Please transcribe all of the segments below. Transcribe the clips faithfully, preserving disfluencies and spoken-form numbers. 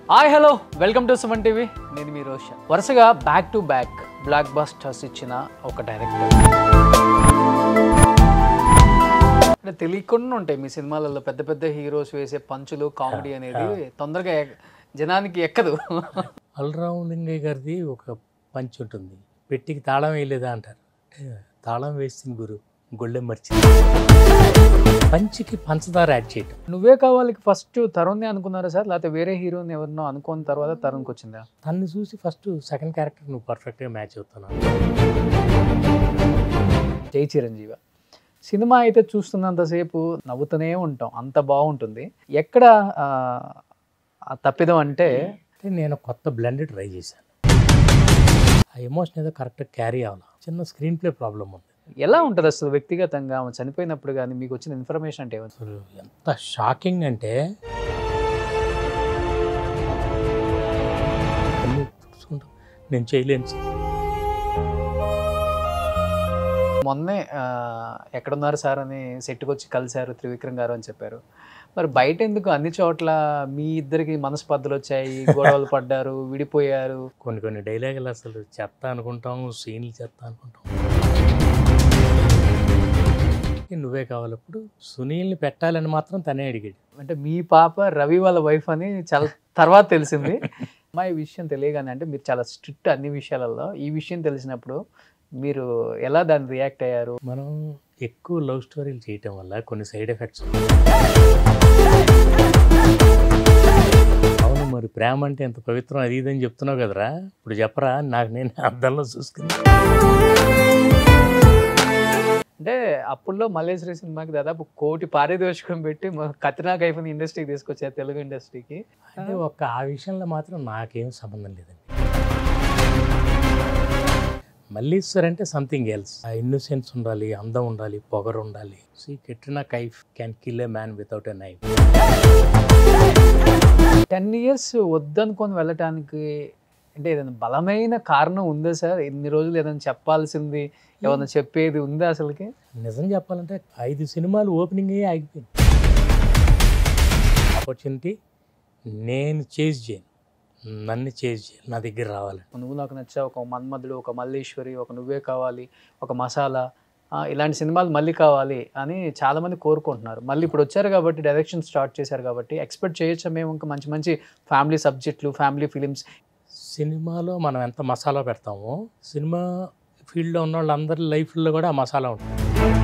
Hi hello welcome to Suman TV. నేను మీ రోషన్. వరుసగా back to back blockbusters ఇచ్చిన ఒక డైరెక్టర్. అంటే తెలియకుండా ఉంటాయి మీ సినిమాలలో పెద్ద పెద్ద హీరోస్ వేసే పంచులు, కామెడీ అనేది తొందరగా జనానికి ఎక్కదు. అల్రావు లింగయ్య గారిది ఒక పంచ్ ఉంటుంది, పెట్టికి తాళం వేయలేదా అంటారు. తాళం వేసింది గురు, గొళ్ళెం మర్చింది. పంచికి పంచదార యాడ్ చేయటం. నువ్వే కావాలి ఫస్ట్ తరుణ్ని అనుకున్నారా సార్, లేకపోతే వేరే హీరోని ఎవరినో అనుకున్న తర్వాత తరుణ్కి వచ్చిందా? తన్ని చూసి ఫస్ట్ సెకండ్ క్యారెక్టర్ నువ్వు పర్ఫెక్ట్గా మ్యాచ్ అవుతున్నావు. జై చిరంజీవి సినిమా అయితే చూస్తున్నంతసేపు నవ్వుతూనే ఉంటాం, అంత బాగుంటుంది. ఎక్కడ తప్పిదం అంటే నేను కొత్త బ్లెండ్ ట్రై చేశాను. ఆ ఎమోషన్ ఏదో కరెక్ట్గా క్యారీ అవ్వాలి. చిన్న స్క్రీన్ ప్లే ప్రాబ్లం ఉంది. ఎలా ఉంటుంది అసలు వ్యక్తిగతంగా ఆమె చనిపోయినప్పుడు కానీ మీకు వచ్చిన ఇన్ఫర్మేషన్ అంటే అసలు ఎంత షాకింగ్ అంటే నేను చేయలేను. మొన్నే ఎక్కడున్నారు సార్ అని సెట్కి వచ్చి కలిశారు త్రివిక్రమ్ గారు అని చెప్పారు. మరి బయట ఎందుకు అన్ని చోట్ల మీ ఇద్దరికి మనస్పర్ధలు వచ్చాయి, గొడవలు పడ్డారు, విడిపోయారు? కొన్ని కొన్ని డైలాగులు అసలు చెత్త అనుకుంటాం, సీన్లు చెత్త అనుకుంటాం. నువ్వే కావాలప్పుడు సునీల్ని పెట్టాలని మాత్రం తనే అడిగాడు. అంటే మీ పాప రవి వాళ్ళ వైఫ్ అని చాలా తర్వాత తెలిసింది. అమ్మాయి విషయం తెలియగానే, అంటే మీరు చాలా స్ట్రిక్ట్ అన్ని విషయాలలో, ఈ విషయం తెలిసినప్పుడు మీరు ఎలా దాన్ని రియాక్ట్ అయ్యారు? మనం ఎక్కువ లవ్ స్టోరీలు చేయటం వల్ల కొన్ని సైడ్ ఎఫెక్ట్స్. అవును, మరి ప్రేమ అంటే ఎంత పవిత్రం అది ఇదని చెప్తున్నావు కదరా, ఇప్పుడు చెప్పరా నాకు నేను అద్దంలో చూసుకున్నా. అంటే అప్పుల్లో మల్లేశ్వరి సినిమాకి దాదాపు కోటి పారితోషికం పెట్టి కత్రినా కైఫ్ని ఇండస్ట్రీకి తీసుకొచ్చారు, తెలుగు ఇండస్ట్రీకి. అంటే ఒక్క ఆ విషయంలో మాత్రం నాకేం సంబంధం లేదండి. మల్లేశ్వర్ అంటే సంథింగ్ ఎల్స్. ఆ ఇన్నోసెన్స్ ఉండాలి, అందం ఉండాలి, పొగరు ఉండాలి. See Katrina Kaif can kill a man without a knife. Ten years వద్దనుకొని వెళ్ళటానికి అంటే ఏదైనా బలమైన కారణం ఉందా సార్? ఇన్ని రోజులు ఏదైనా చెప్పాల్సింది, ఏమన్నా చెప్పేది ఉందా అసలుకి? నిజం చెప్పాలంటే ఐదు సినిమాలు ఓపెనింగ్ అయ్యి ఆగిపోయింది. ఆపర్చునిటీ నేను చేజ్ చేయను, నన్ను చేజ్ చేయాలి, నా దగ్గర రావాలి. నువ్వు నాకు నచ్చా, ఒక మన్మధుడు, ఒక మల్లేశ్వరి, ఒక నువ్వే కావాలి, ఒక మసాలా, ఇలాంటి సినిమాలు మళ్ళీ కావాలి అని చాలామంది కోరుకుంటున్నారు. మళ్ళీ ఇప్పుడు వచ్చారు కాబట్టి, డైరెక్షన్ స్టార్ట్ చేశారు కాబట్టి ఎక్స్పెక్ట్ చేయొచ్చా మేము ఇంకా మంచి మంచి ఫ్యామిలీ సబ్జెక్టులు, ఫ్యామిలీ ఫిలిమ్స్? సినిమాలో మనం ఎంత మసాలా పెడతామో సినిమా ఫీల్డ్లో ఉన్న వాళ్ళందరి లైఫ్లో కూడా ఆ మసాలా ఉంటుంది.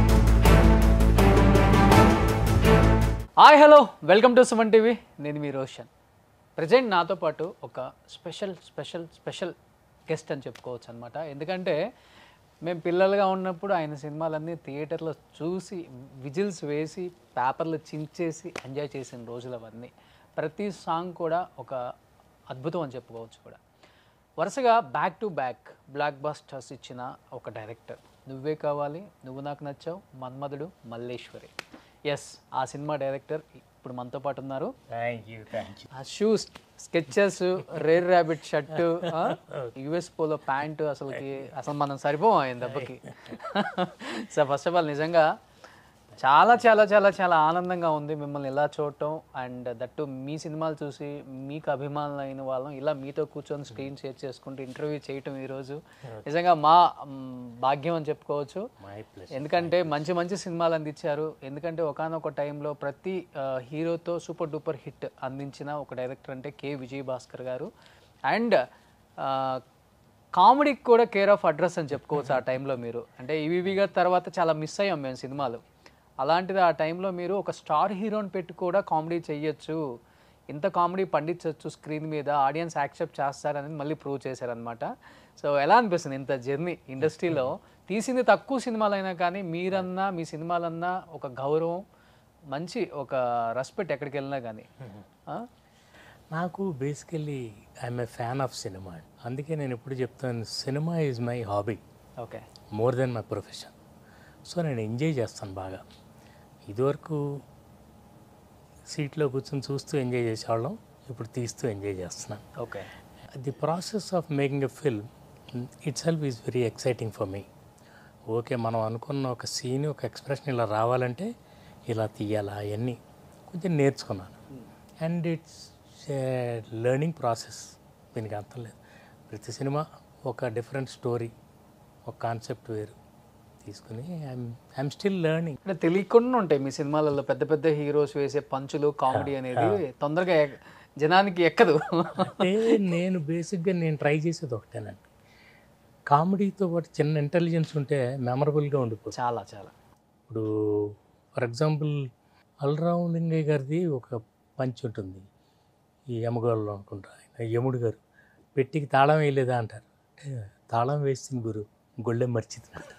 Hi hello welcome to Suman TV. నేను మీ రోషన్. ప్రజెంట్ నాతో పాటు ఒక స్పెషల్ స్పెషల్ స్పెషల్ గెస్ట్ అని చెప్పుకోవచ్చు అనమాట. ఎందుకంటే మేము పిల్లలుగా ఉన్నప్పుడు ఆయన సినిమాలన్నీ థియేటర్లో చూసి విజిల్స్ వేసి పేపర్లు చించేసి ఎంజాయ్ చేసిన రోజులు అవన్నీ. ప్రతి సాంగ్ కూడా ఒక అద్భుతం అని చెప్పుకోవచ్చు కూడా. వరుసగా back to back blockbusters ఇచ్చిన ఒక డైరెక్టర్. నువ్వే కావాలి, నువ్వు నాకు నచ్చావు, మన్మధుడు, మల్లేశ్వరి. ఎస్, ఆ సినిమా డైరెక్టర్ ఇప్పుడు మనతో పాటు ఉన్నారు. Thank you thank you. ఆ shoes, Skechers, Rare Rabbit shirt, US Polo pant, అసలుకి అసలు మనం సరిపోం ఆయన దెబ్బకి. సో ఫస్ట్ ఆఫ్ ఆల్ నిజంగా చాలా చాలా చాలా చాలా ఆనందంగా ఉంది మిమ్మల్ని ఇలా చూడటం. అండ్ దట్టు మీ సినిమాలు చూసి మీకు అభిమానులు అయిన వాళ్ళం ఇలా మీతో కూర్చొని స్క్రీన్ షేర్ చేసుకుంటూ ఇంటర్వ్యూ చేయటం ఈరోజు నిజంగా మా భాగ్యం అని చెప్పుకోవచ్చు. ఎందుకంటే మంచి మంచి సినిమాలు అందించారు. ఎందుకంటే ఒకానొక టైంలో ప్రతి హీరోతో సూపర్ డూపర్ హిట్ అందించిన ఒక డైరెక్టర్ అంటే కె విజయ్ భాస్కర్ గారు. అండ్ కామెడీకి కూడా కేర్ ఆఫ్ అడ్రస్ అని చెప్పుకోవచ్చు ఆ టైంలో మీరు. అంటే ఈవీవి గారి తర్వాత చాలా మిస్ అయ్యాం మేము సినిమాలు. అలాంటిది ఆ టైంలో మీరు ఒక స్టార్ హీరోని పెట్టి కూడా కామెడీ చెయ్యొచ్చు, ఇంత కామెడీ పండించవచ్చు స్క్రీన్ మీద, ఆడియన్స్ యాక్సెప్ట్ చేస్తారని మళ్ళీ ప్రూవ్ చేశారనమాట. సో ఎలా అనిపిస్తుంది ఇంత జర్నీ ఇండస్ట్రీలో? తీసింది తక్కువ సినిమాలైనా కానీ మీరన్నా మీ సినిమాలన్నా ఒక గౌరవం, మంచి ఒక రెస్పెక్ట్ ఎక్కడికి వెళ్ళినా కానీ. నాకు basically I'm a fan of cinema. అందుకే నేను ఎప్పుడు చెప్తాను, cinema is my hobby. Okay, more than my profession. So నేను ఎంజాయ్ చేస్తాను బాగా. ఇదివరకు సీట్లో కూర్చొని చూస్తూ ఎంజాయ్ చేసేవాళ్ళం, ఇప్పుడు తీస్తూ ఎంజాయ్ చేస్తున్నాను. Okay, the process of making a film itself is very exciting for me. Okay, మనం అనుకున్న ఒక సీన్, ఒక ఎక్స్ప్రెషన్ ఇలా రావాలంటే ఇలా తీయాలా అవన్నీ కొంచెం నేర్చుకున్నాను. అండ్ ఇట్స్ లెర్నింగ్ ప్రాసెస్, దీనికి అంతం లేదు. ప్రతి సినిమా ఒక డిఫరెంట్ స్టోరీ, ఒక కాన్సెప్ట్ వేరు తీసుకుని ఐఎమ్ ఐఎమ్ స్టిల్ లెర్నింగ్. అంటే తెలియకుండా ఉంటాయి మీ సినిమాలలో పెద్ద పెద్ద హీరోస్ వేసే పంచులు, కామెడీ అనేది తొందరగా ఎక్- జనానికి ఎక్కదు. అంటే నేను బేసిక్గా నేను ట్రై చేసేది ఒకటేనండి, కామెడీతో పాటు చిన్న ఇంటెలిజెన్స్ ఉంటే మెమరబుల్గా ఉండిపోతుంది. చాలా చాలా. ఇప్పుడు ఫర్ ఎగ్జాంపుల్ అల్రావు లింగయ్య గారిది ఒక పంచ్ ఉంటుంది, ఈ యమగోళంలో అనుకుంటా, ఆయన యముడు గారు పెట్టికి తాళం వేయలేదా అంటారు, అంటే తాళం వేసింది గురు గొళ్ళెం మర్చిది అంటారు.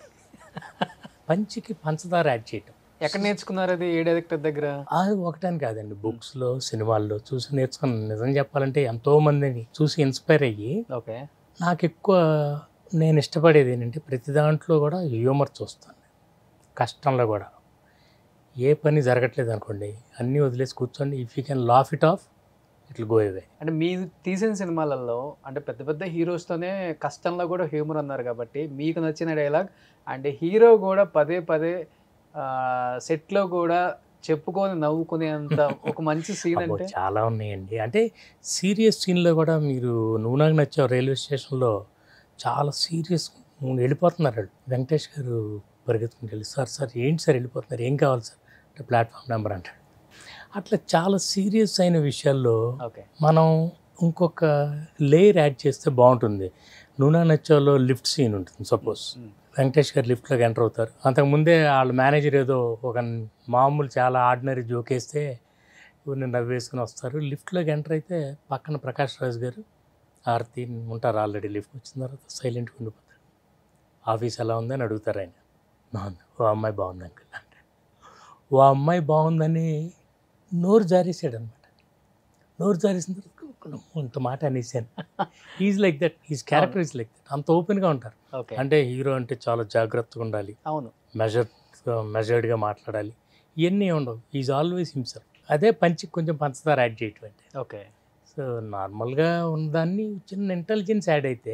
పంచికి పంచదార యాడ్ చేయటం ఎక్కడ నేర్చుకున్నారు అది? ఏ డైరెక్టర్ దగ్గర? అది ఒకటని కాదండి, బుక్స్లో సినిమాల్లో చూసి నేర్చుకున్నాను. నిజం చెప్పాలంటే ఎంతోమందిని చూసి ఇన్స్పైర్ అయ్యి, ఓకే. నాకు ఎక్కువ నేను ఇష్టపడేది ఏంటంటే ప్రతి దాంట్లో కూడా హ్యూమర్ చూస్తాను. కష్టంలో కూడా ఏ పని జరగట్లేదు అనుకోండి, అన్నీ వదిలేసి కూర్చోండి, if you can laugh it off it will go away. అంటే మీరు తీసిన సినిమాలలో అంటే పెద్ద పెద్ద హీరోస్తోనే కష్టంలో కూడా హ్యూమర్ అన్నారు కాబట్టి మీకు నచ్చిన డైలాగ్ అంటే హీరో కూడా పదే పదే సెట్లో కూడా చెప్పుకొని నవ్వుకునేంత ఒక మంచి సీన్ అబ్బో, అంటే? చాలా ఉన్నాయండి. అంటే సీరియస్ సీన్లో కూడా మీరు నువ్వు నాకు నచ్చావు రైల్వే స్టేషన్లో చాలా సీరియస్ వెళ్ళిపోతున్నారు వాళ్ళు. వెంకటేష్ గారు పరిగెత్తుకుని వెళ్ళి, సార్ సార్ ఏంటి సార్ వెళ్ళిపోతున్నారు, ఏం కావాలి సార్ అంటే ప్లాట్ఫామ్ నెంబర్ అంటాడు. అట్లా చాలా సీరియస్ అయిన విషయాల్లో ఓకే. మనం ఇంకొక లేయర్ యాడ్ చేస్తే బాగుంటుంది. నువ్వు నాకు నచ్చావులో లిఫ్ట్ సీన్ ఉంటుంది సపోజ్, వెంకటేష్ గారు లిఫ్ట్లోకి ఎంటర్ అవుతారు. అంతకుముందే వాళ్ళ మేనేజర్ ఏదో ఒక మామూలు చాలా ఆర్డినరీ జోక్ వేస్తే ఇవన్నీ నవ్వేసుకుని వస్తారు. లిఫ్ట్లోకి ఎంటర్ అయితే పక్కన ప్రకాష్ రాజ్ గారు ఆర్తి ఉంటారు, ఆల్రెడీ లిఫ్ట్ వచ్చిన తర్వాత సైలెంట్గా ఉండిపోతారు. ఆఫీస్ ఎలా ఉందని అడుగుతారు ఆయన. బాగుంది, ఓ అమ్మాయి బాగుంది అంకుల్ అంటే, ఓ అమ్మాయి బాగుందని నోరు జారేసాడు అనమాట. నోరు జారేసిన తర్వాత ఇంత మాట అనేసాను. Is like that, is character is like that, అంత ఓపెన్గా ఉంటారు. ఓకే. అంటే హీరో అంటే చాలా జాగ్రత్తగా ఉండాలి, అవును, మెజర్ మెజర్డ్గా మాట్లాడాలి, ఇవన్నీ ఉండవు. Is always himself. అదే పంచికి కొంచెం పంచదార యాడ్ చేయటం అంటే. ఓకే. సో నార్మల్గా ఉన్నదాన్ని చిన్న ఇంటెలిజెన్స్ యాడ్ అయితే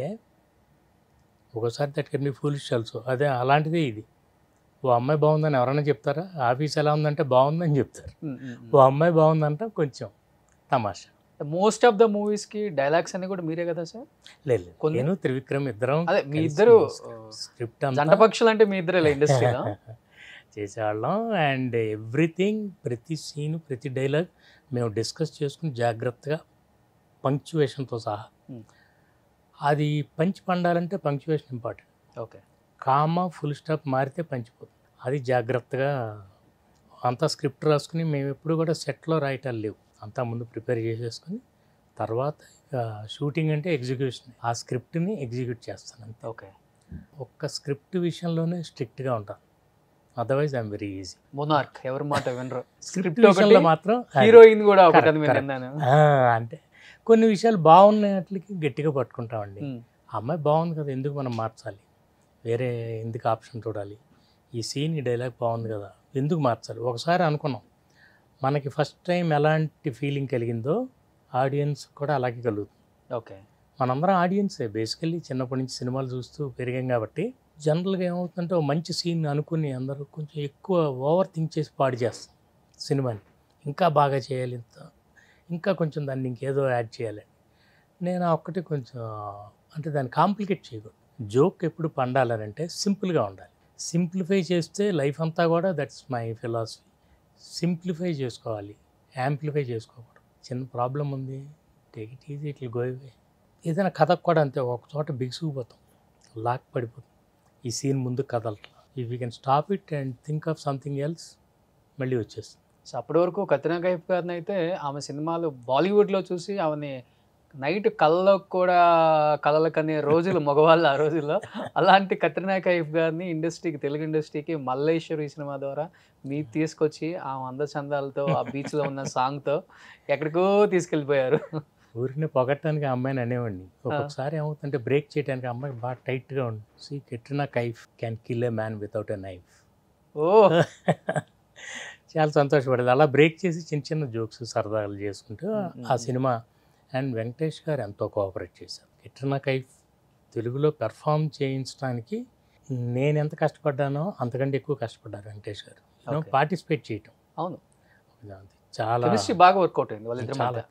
ఒకసారి that can be foolish also. అదే అలాంటిదే ఇది. ఓ అమ్మాయి బాగుందని ఎవరైనా చెప్తారా? ఆఫీస్ ఎలా ఉందంటే బాగుందని చెప్తారు, ఓ అమ్మాయి బాగుందంట కొంచెం తమాషా. మోస్ట్ ఆఫ్ ద మూవీస్ కి డైలాగ్స్ అన్ని కూడా మీరే కదా సార్? లేదు, నేను త్రివిక్రమ్ ఇద్దరం అదే మీ ఇద్దరు స్క్రిప్ట్ జంట పక్షులు అంటే మీ ఇద్దరే ఇండస్ట్రీలో చేసేవాళ్ళం. అండ్ ఎవ్రీథింగ్, ప్రతి సీన్ ప్రతి డైలాగ్ మేము డిస్కస్ చేసుకుని జాగ్రత్తగా పంక్చువేషన్తో సహా. అది పంచి పండాలంటే punctuation important. Okay. Comma full stop మారితే పంచిపోతుంది. అది జాగ్రత్తగా అంతా స్క్రిప్ట్ రాసుకుని మేము ఎప్పుడు కూడా సెట్లో రాయటాలు లేవు, అంతా ముందు ప్రిపేర్ చేసేసుకుని తర్వాత ఇక షూటింగ్ అంటే ఎగ్జిక్యూషన్, ఆ స్క్రిప్ట్ని ఎగ్జిక్యూట్ చేస్తాను అంతే. ఓకే. ఒక్క స్క్రిప్ట్ విషయంలోనే స్ట్రిక్ట్గా ఉంటాను, otherwise I'm very easy. Monarch ఎవరి మాట వినరు. స్క్రిప్ట్ విషయంలో మాత్రం హీరోయిన్ కూడా ఒకటి Correct, మీరు correct. విన్నాను. ఆ, అంటే కొన్ని విషయాలు బాగున్నట్లకి గట్టిగా పట్టుకుంటామండి. ఆ అమ్మాయి బాగుంది కదా, ఎందుకు మనం మార్చాలి, వేరే ఎందుకు ఆప్షన్ చూడాలి, ఈ సీన్ ఈ డైలాగ్ బాగుంది కదా ఎందుకు మార్చాలి. ఒకసారి అనుకున్నాం, మనకి ఫస్ట్ టైం ఎలాంటి ఫీలింగ్ కలిగిందో ఆడియన్స్ కూడా అలాగే కలుగుతుంది. ఓకే. మనందరం ఆడియన్సే బేసికల్లీ, చిన్నప్పటి నుంచి సినిమాలు చూస్తూ పెరిగాం కాబట్టి జనరల్గా ఏమవుతుందంటే ఓ మంచి సీన్ అనుకుని అందరూ కొంచెం ఎక్కువ ఓవర్ థింక్ చేసి పాడు చేస్తాం సినిమాని, ఇంకా బాగా చేయాలి, ఇంత ఇంకా కొంచెం దాన్ని ఇంకేదో యాడ్ చేయాలి. నేను ఆ ఒక్కటి కొంచెం అంటే దాన్ని కాంప్లికేట్ చేయకూడదు. జోక్ ఎప్పుడు పండాలనంటే సింపుల్గా ఉండాలి. సింప్లిఫై చేస్తే లైఫ్ అంతా కూడా, దట్స్ మై ఫిలాసఫీ. సింప్లిఫై చేసుకోవాలి, యాంప్లిఫై చేసుకోకూడదు. చిన్న ప్రాబ్లం ఉంది, take it easy, it will go away. ఏదైనా కథకు కూడా అంతే, ఒక చోట బిగుసుకుపోతాం, లాక్ పడిపోతాం, ఈ సీన్ ముందు కదలట్లా. If you can stop it and think of something else, మళ్ళీ వచ్చేస్తుంది. సో అప్పటి వరకు కత్రినా కైఫ్ గారిని అయితే ఆమె సినిమాలు బాలీవుడ్లో చూసి ఆమెని నైట్ కళ్ళలో కూడా కళలు కనే రోజులు మగవాళ్ళు ఆ రోజుల్లో. అలాంటి కత్రినా కైఫ్ గారిని ఇండస్ట్రీకి, తెలుగు ఇండస్ట్రీకి మల్లేశ్వరి సినిమా ద్వారా మీరు తీసుకొచ్చి ఆ అందచందాలతో, ఆ బీచ్లో ఉన్న సాంగ్తో ఎక్కడికో తీసుకెళ్ళిపోయారు. ఊరిని పొగట్టడానికి ఆ అమ్మాయిని అనేవాడిని. ఒక్కొక్కసారి ఏమవుతుందంటే బ్రేక్ చేయడానికి అమ్మాయి బాగా టైట్గా ఉంది. See Katrina Kaif can kill a man without a knife. ఓ చాలా సంతోషపడేది. అలా బ్రేక్ చేసి చిన్న చిన్న జోక్స్ సరదాలు చేసుకుంటూ ఆ సినిమా. అండ్ వెంకటేష్ గారు ఎంతో కోఆపరేట్ చేశారు. కెట్రినా కైఫ్ తెలుగులో పెర్ఫామ్ చేయించడానికి నేను ఎంత కష్టపడ్డానో అంతకంటే ఎక్కువ కష్టపడ్డారు వెంకటేష్ గారు. పార్టిసిపేట్ చేయటం. అవును, చాలా బాగా వర్కౌట్ అయింది వాళ్ళిద్దరి చాలా మధ్య. చాలా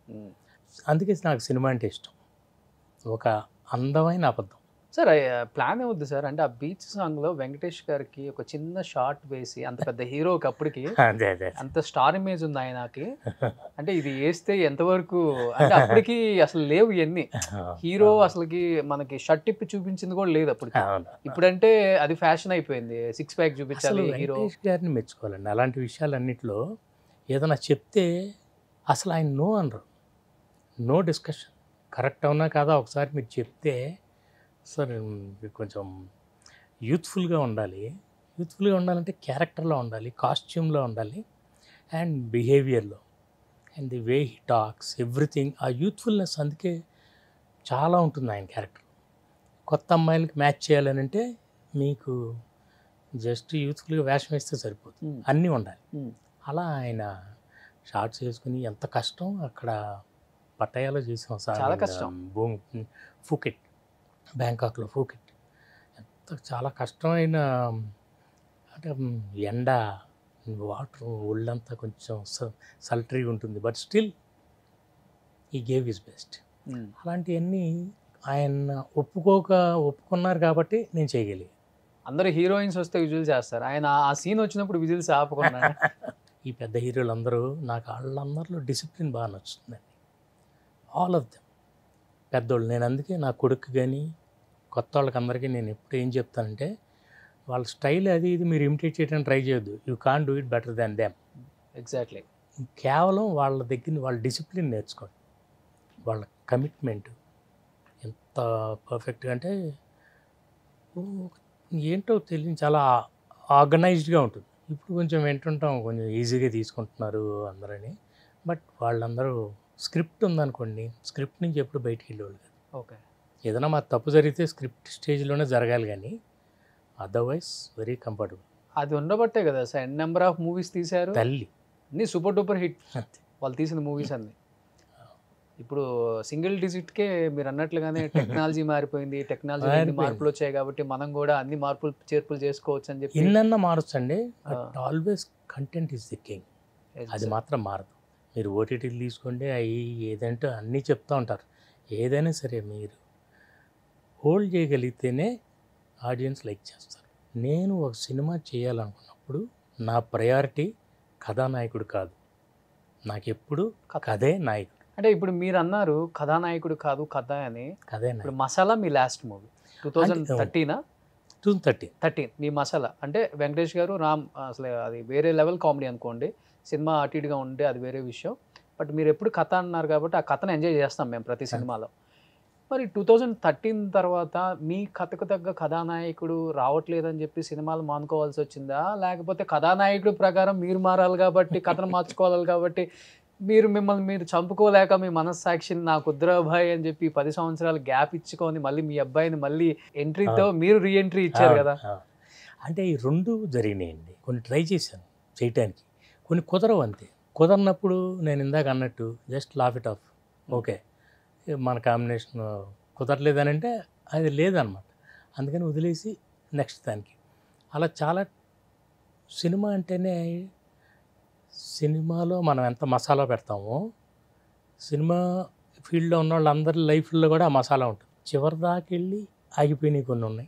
అందుకే నాకు సినిమా అంటే ఇష్టం. ఒక అందమైన అబద్ధం. సార్ ప్లాన్ ఏమవుద్ది సార్ అంటే ఆ బీచ్ సాంగ్లో వెంకటేష్ గారికి ఒక చిన్న షార్ట్ వేసి అంత పెద్ద హీరోకి అప్పటికి అదే అదే అంత స్టార్ ఇమేజ్ ఉంది ఆయనకి, అంటే ఇది వేస్తే ఎంతవరకు అంటే అప్పటికి అసలు లేవు ఇవన్నీ, హీరో అసలుకి మనకి షర్ట్ ఇప్పి చూపించింది కూడా లేదు అప్పుడు. ఇప్పుడంటే అది ఫ్యాషన్ అయిపోయింది, సిక్స్ ప్యాక్ చూపించాలి హీరో. వెంకటేష్ గారిని మెచ్చుకోవాలండి అలాంటి విషయాలన్నింటిలో. ఏదైనా చెప్తే అసలు ఆయన నో అనరు, నో డిస్కషన్. కరెక్ట్ అవునా కాదా ఒకసారి మీరు చెప్తే సార్ కొంచెం యూత్ఫుల్గా ఉండాలి. యూత్ఫుల్గా ఉండాలంటే క్యారెక్టర్లో ఉండాలి, కాస్ట్యూమ్లో ఉండాలి, అండ్ బిహేవియర్లో, and the way he talks everything. ఆ యూత్ఫుల్నెస్ అందుకే చాలా ఉంటుంది ఆయన క్యారెక్టర్. కొత్త అమ్మాయిలకి మ్యాచ్ చేయాలని అంటే మీకు జస్ట్ యూత్ఫుల్గా వేషం వేస్తే సరిపోతుంది, అన్నీ ఉండాలి. అలా ఆయన షార్ట్స్ వేసుకుని ఎంత కష్టం అక్కడ పట్టయాలో చేసాం సార్. చాలా కష్టం. భూమి ఫూకెట్, బ్యాంకాక్లో ఫూకెట్ ఎంత చాలా కష్టమైన, అంటే ఎండ, వాటర్, ఒళ్ళంతా కొంచెం సల్టరీగా ఉంటుంది, but still he gave his best. అలాంటివన్నీ ఆయన ఒప్పుకోక ఒప్పుకున్నారు కాబట్టి నేను చేయగలిగాను. అందరూ హీరోయిన్స్ వస్తే విజువల్ చేస్తారు, ఆయన ఆ సీన్ వచ్చినప్పుడు విజువల్స్ ఆపకుండా. ఈ పెద్ద హీరోలు అందరూ నాకు వాళ్ళందరిలో డిసిప్లిన్ బాగా నచ్చుతుందండి, ఆల్ ఆఫ్ దెమ్ పెద్దోళ్ళు. నేను అందుకే నా కొడుకు కానీ కొత్త వాళ్ళకి అందరికీ నేను ఎప్పుడు ఏం చెప్తానంటే వాళ్ళ స్టైల్ అది ఇది మీరు ఇమిటేట్ చేయడానికి ట్రై చేయొద్దు, you can do it better than them. Exactly. కేవలం వాళ్ళ దగ్గర వాళ్ళ డిసిప్లిన్ నేర్చుకోండి, వాళ్ళ కమిట్మెంట్ ఎంత పర్ఫెక్ట్గా అంటే ఏంటో తెలియని చాలా ఆర్గనైజ్డ్గా ఉంటుంది. ఇప్పుడు కొంచెం వింటుంటాం కొంచెం ఈజీగా తీసుకుంటున్నారు అందరని, బట్ వాళ్ళందరూ స్క్రిప్ట్ ఉందనుకోండి, స్క్రిప్ట్ నుంచి ఎప్పుడు బయటికి వెళ్ళేవాళ్ళు కాదు. ఓకే, ఏదైనా మా తప్పు జరిగితే స్క్రిప్ట్ స్టేజ్లోనే జరగాలి కానీ అదర్వైజ్ వెరీ కంఫర్టబుల్. అది ఉండబట్టే కదా sir N number of movies తీశారు, తల్లి అన్ని సూపర్ డూపర్ హిట్ వాళ్ళు తీసిన మూవీస్ అన్ని. ఇప్పుడు సింగిల్ డిజిట్కే మీరు అన్నట్లుగానే టెక్నాలజీ మారిపోయింది, టెక్నాలజీ మార్పులు వచ్చాయి కాబట్టి మనం కూడా అన్ని మార్పులు చేర్పులు చేసుకోవచ్చు అని చెప్పి. ఎన్నన్నా మారొచ్చండి, but always content is the king, అది మాత్రం మారదు. మీరు ఓటీటీలు తీసుకోండి, అవి ఏదంటే అన్నీ చెప్తూ ఉంటారు, ఏదైనా సరే మీరు హోల్డ్ చేయగలిగితేనే ఆడియన్స్ లైక్ చేస్తారు. నేను ఒక సినిమా చేయాలనుకున్నప్పుడు నా ప్రయారిటీ కథానాయకుడు కాదు, నాకు ఎప్పుడు కథే నాయకుడు. అంటే ఇప్పుడు మీరు అన్నారు కథానాయకుడు కాదు కథ అని, కథే. ఇప్పుడు మసాలా మీ లాస్ట్ మూవీ టూ థౌజండ్ థర్టీనా టూ థర్టీన్ థర్టీన్ మీ మసాలా అంటే వెంకటేష్ గారు రామ్, అసలు అది వేరే లెవెల్ కామెడీ అనుకోండి, సినిమా అటు ఇటుగా ఉంటే అది వేరే విషయం, బట్ మీరు ఎప్పుడు కథ అన్నారు కాబట్టి ఆ కథను ఎంజాయ్ చేస్తాం మేము ప్రతి సినిమాలో. మరి టూ థౌజండ్ థర్టీన్ తర్వాత మీ కథకు తగ్గ కథానాయకుడు రావట్లేదని చెప్పి సినిమాలు మానుకోవాల్సి వచ్చిందా, లేకపోతే కథానాయకుడు ప్రకారం మీరు మారాలి కాబట్టి కథను మార్చుకోవాలి కాబట్టి మీరు మిమ్మల్ని మీరు చంపుకోలేక మీ మనస్సాక్షిని నాకు ఉద్రభాయ్ అని చెప్పి పది సంవత్సరాలు గ్యాప్ ఇచ్చుకొని మళ్ళీ మీ అబ్బాయిని మళ్ళీ ఎంట్రీతో మీరు రీఎంట్రీ ఇచ్చారు కదా? అంటే ఈ రెండు జరిగినాయండి. కొన్ని ట్రై చేశాను చేయటానికి, కొన్ని కుదరవు అంతే. కుదరనప్పుడు నేను ఇందాక అన్నట్టు just laugh it off, okay మన కాంబినేషన్ కుదరలేదని అంటే అది లేదనమాట, అందుకని వదిలేసి నెక్స్ట్ దానికి. అలా చాలా సినిమా అంటేనే, సినిమాలో మనం ఎంత మసాలా పెడతామో సినిమా ఫీల్డ్లో ఉన్న వాళ్ళందరి లైఫ్లో కూడా ఆ మసాలా ఉంటుంది. చివరి దాకా వెళ్ళి ఆగిపోయినాయి కొన్ని ఉన్నాయి,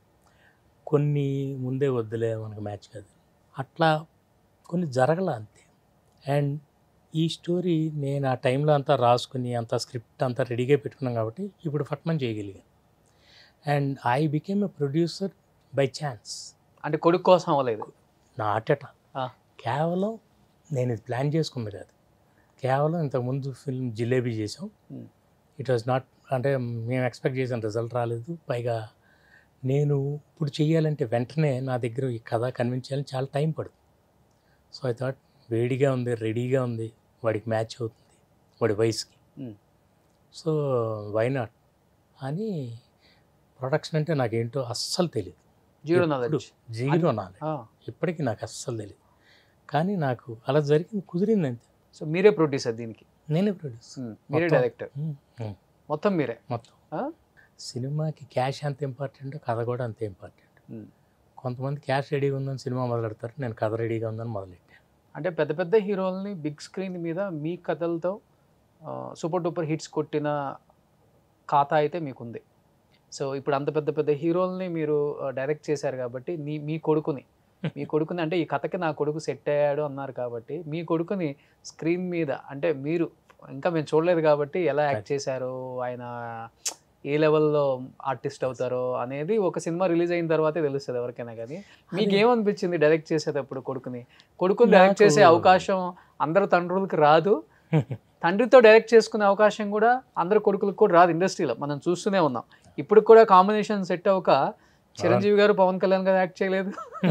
కొన్ని ముందే వద్దులే మనకు మ్యాచ్ కాదు, అట్లా కొన్ని జరగల అంతే. అండ్ ఈ స్టోరీ నేను ఆ టైంలో అంతా రాసుకుని అంత స్క్రిప్ట్ అంతా రెడీగా పెట్టుకున్నాం కాబట్టి ఇప్పుడు ఫట్మన్ చేయగలిగాను. And I became a producer by chance. అంటే కొడుకు కోసం అవ్వలేదు, నా అటట కేవలం నేను ఇది ప్లాన్ చేసుకుంది కాదు, కేవలం ఇంతకుముందు ఫిల్మ్ జిలేబీ చేసాం, ఇట్ వాజ్ నాట్, అంటే మేము ఎక్స్పెక్ట్ చేసిన రిజల్ట్ రాలేదు. పైగా నేను ఇప్పుడు చేయాలంటే వెంటనే నా దగ్గర ఈ కథ కన్విన్స్ చేయాలని చాలా టైం పడుతుంది. సో ఐ థాట్ వేడిగా ఉంది, రెడీగా ఉంది, వాడికి మ్యాచ్ అవుతుంది వాడి వయసుకి, సో వై నాట్ అని. ప్రొడక్షన్ అంటే నాకేంటో అస్సలు తెలియదు, జీరో నాలెడ్జ్, జీరో నాలెడ్జ్ ఇప్పటికీ నాకు అస్సలు తెలియదు. కానీ నాకు అలా జరిగింది, కుదిరింది అంతే. సో మీరే ప్రొడ్యూసర్ దీనికి? నేనే ప్రొడ్యూసర్, మీరే డైరెక్టర్, మొత్తం మీరే. మొత్తం సినిమాకి క్యాష్ అంత ఇంపార్టెంట్, కథ కూడా అంతే ఇంపార్టెంట్. కొంతమంది క్యాష్ రెడీగా ఉందని సినిమా మొదలెడతారు, నేను కథ రెడీగా ఉందని మొదలెట్టాను. అంటే పెద్ద పెద్ద హీరోలని బిగ్ స్క్రీన్ మీద మీ కథలతో సూపర్ డూపర్ హిట్స్ కొట్టిన ఖాతా అయితే మీకుంది. సో ఇప్పుడు అంత పెద్ద పెద్ద హీరోల్ని మీరు డైరెక్ట్ చేశారు కాబట్టి నీ మీ కొడుకుని మీ కొడుకుని అంటే ఈ కథకి నా కొడుకు సెట్ అయ్యాడు అన్నారు కాబట్టి మీ కొడుకుని స్క్రీన్ మీద అంటే మీరు ఇంకా మేము చూడలేదు కాబట్టి ఎలా యాక్ట్ చేశారు, ఆయన ఏ లెవెల్లో ఆర్టిస్ట్ అవుతారో అనేది ఒక సినిమా రిలీజ్ అయిన తర్వాతే తెలుస్తుంది ఎవరికైనా. కానీ మీకు ఏమనిపించింది డైరెక్ట్ చేసేటప్పుడు కొడుకుని కొడుకుని డైరెక్ట్ చేసే అవకాశం అందరు తండ్రులకు రాదు, తండ్రితో డైరెక్ట్ చేసుకునే అవకాశం కూడా అందరు కొడుకులకు కూడా రాదు. ఇండస్ట్రీలో మనం చూస్తూనే ఉన్నాం. ఇప్పుడు కూడా కాంబినేషన్ సెట్ అవ్వక చిరంజీవి గారు పవన్ కళ్యాణ్ గారు యాక్ట్ చేయలేదు.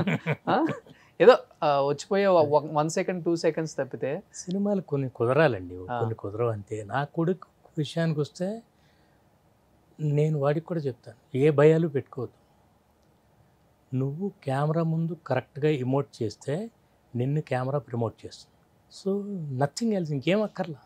ఏదో వచ్చిపోయే వన్ సెకండ్ టూ సెకండ్స్ తప్పితే సినిమాలు కొన్ని కుదరాలండి, కొన్ని కుదరవు అంతే. నా కొడుకు విషయానికి వస్తే నేను వాడికి కూడా చెప్తాను, ఏ భయాలు పెట్టుకోవద్దు. నువ్వు కెమెరా ముందు కరెక్ట్గా ఇమోట్ చేస్తే నిన్ను కెమెరా ప్రమోట్ చేస్తుంది. సో నథింగ్ ఎల్స్, ఇంకేం అక్కర్లా.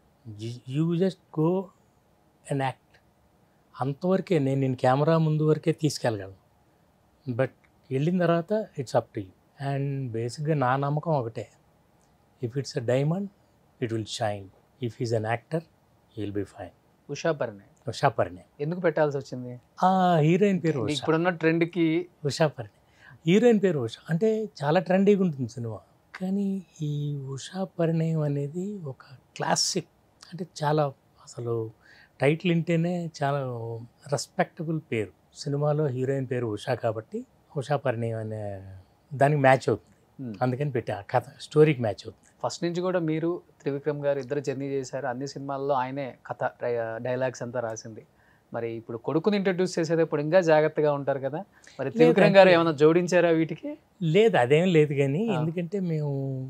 You just go and act. అంతవరకే నేను నేను కెమెరా ముందు వరకే తీసుకెళ్ళగలను. బట్ వెళ్ళిన తర్వాత it's up to you. And బేసిక్గా నా నమ్మకం ఒకటే, if it's a diamond it will shine, if is an actor he will be fine. Usha Parinay. Usha Parinay ఎందుకు పెట్టాల్సి వచ్చింది? ఆ హీరోయిన్ పేరు ఉషా. ఇప్పుడున్న ట్రెండ్కి ఉషా పరిణయ్ హీరోయిన్ పేరు ఉషా. అంటే చాలా ట్రెండీగా ఉంటుంది సినిమా. కానీ ఈ ఉషా పరిణయం అనేది ఒక క్లాసిక్, అంటే చాలా అసలు టైటిల్ వింటేనే చాలా రెస్పెక్టబుల్ పేరు. సినిమాలో హీరోయిన్ పేరు ఉషా కాబట్టి ఉషా పరిణయం అనే దానికి మ్యాచ్ అవుతుంది, అందుకని పెట్టా. కథ స్టోరీకి మ్యాచ్ అవుతుంది. ఫస్ట్ నుంచి కూడా మీరు త్రివిక్రమ్ గారు ఇద్దరు జర్నీ చేశారు, అన్ని సినిమాల్లో ఆయనే కథ డైలాగ్స్ అంతా రాసింది. మరి ఇప్పుడు కొడుకుని ఇంట్రడ్యూస్ చేసేటప్పుడు ఇంకా జాగ్రత్తగా ఉంటారు కదా, మరి త్రివిక్రమ్ గారు ఏమైనా జోడించారా వీటికి? లేదు, అదేం లేదు. కానీ ఎందుకంటే మేము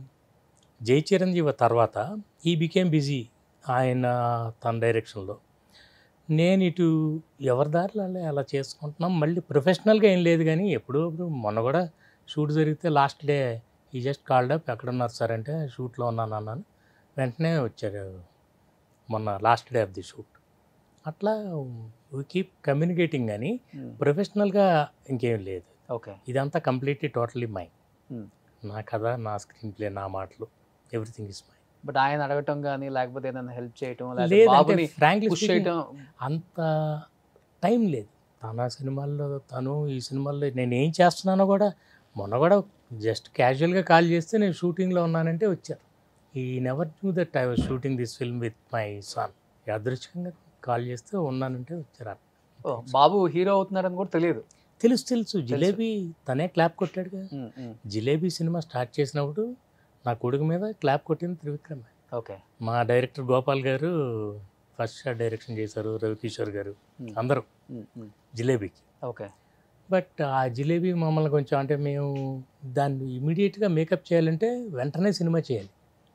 జై చిరంజీవి తర్వాత ఈ బికేమ్ బిజీ ఆయన తన డైరెక్షన్లో, నేను ఇటు ఎవరి దారిలో అలా చేసుకుంటున్నాం. మళ్ళీ ప్రొఫెషనల్గా ఏం లేదు, కానీ ఎప్పుడో ఇప్పుడు మొన్న కూడా షూట్ జరిగితే last day he just called up, ఎక్కడున్నారు సార్ అంటే షూట్లో ఉన్నాను అన్నాను, వెంటనే వచ్చారు మొన్న last day of the shoot. అట్లా వీ కీప్ కమ్యూనికేటింగ్, కానీ ప్రొఫెషనల్గా ఇంకేం లేదు. ఓకే, ఇదంతా కంప్లీట్లీ టోటలీ మైండ్. నా కథ, నా స్క్రీన్ ప్లే, నా మాటలు, ఎవ్రీథింగ్ ఇస్ మైండ్. బట్ ఆయన అడగటం కానీ లేకపోతే ఏదైనా హెల్ప్ చేయటం లేదు, ఫ్రాంక్లీ స్పీకింగ్ అంత టైం లేదు. తన సినిమాల్లో తను, ఈ సినిమాల్లో నేను ఏం చేస్తున్నానో కూడా మొన్న కూడా జస్ట్ క్యాజువల్గా కాల్ చేస్తే నేను షూటింగ్లో ఉన్నానంటే వచ్చారు. He never knew that I was shooting this film with my son. యాదృచ్ఛికంగా కాల్ చేస్తే ఉన్నానంటే వచ్చారు. బాబు హీరో అవుతున్నారని కూడా తెలియదు? తెలుసు తెలుసు జిలేబీ తనే క్లాప్ కొట్టాడు కదా. జిలేబీ సినిమా స్టార్ట్ చేసినప్పుడు నా కొడుకు మీద క్లాప్ కొట్టింది త్రివిక్రమ్. ఓకే, మా director Gopal garu first shot direction చేశారు, రవికిషోర్ గారు అందరూ జిలేబీకి. ఓకే, బట్ ఆ జిలేబీ మమ్మల్ని కొంచెం, అంటే మేము దాన్ని ఇమీడియట్గా మేకప్ చేయాలంటే వెంటనే సినిమా చేయాలి,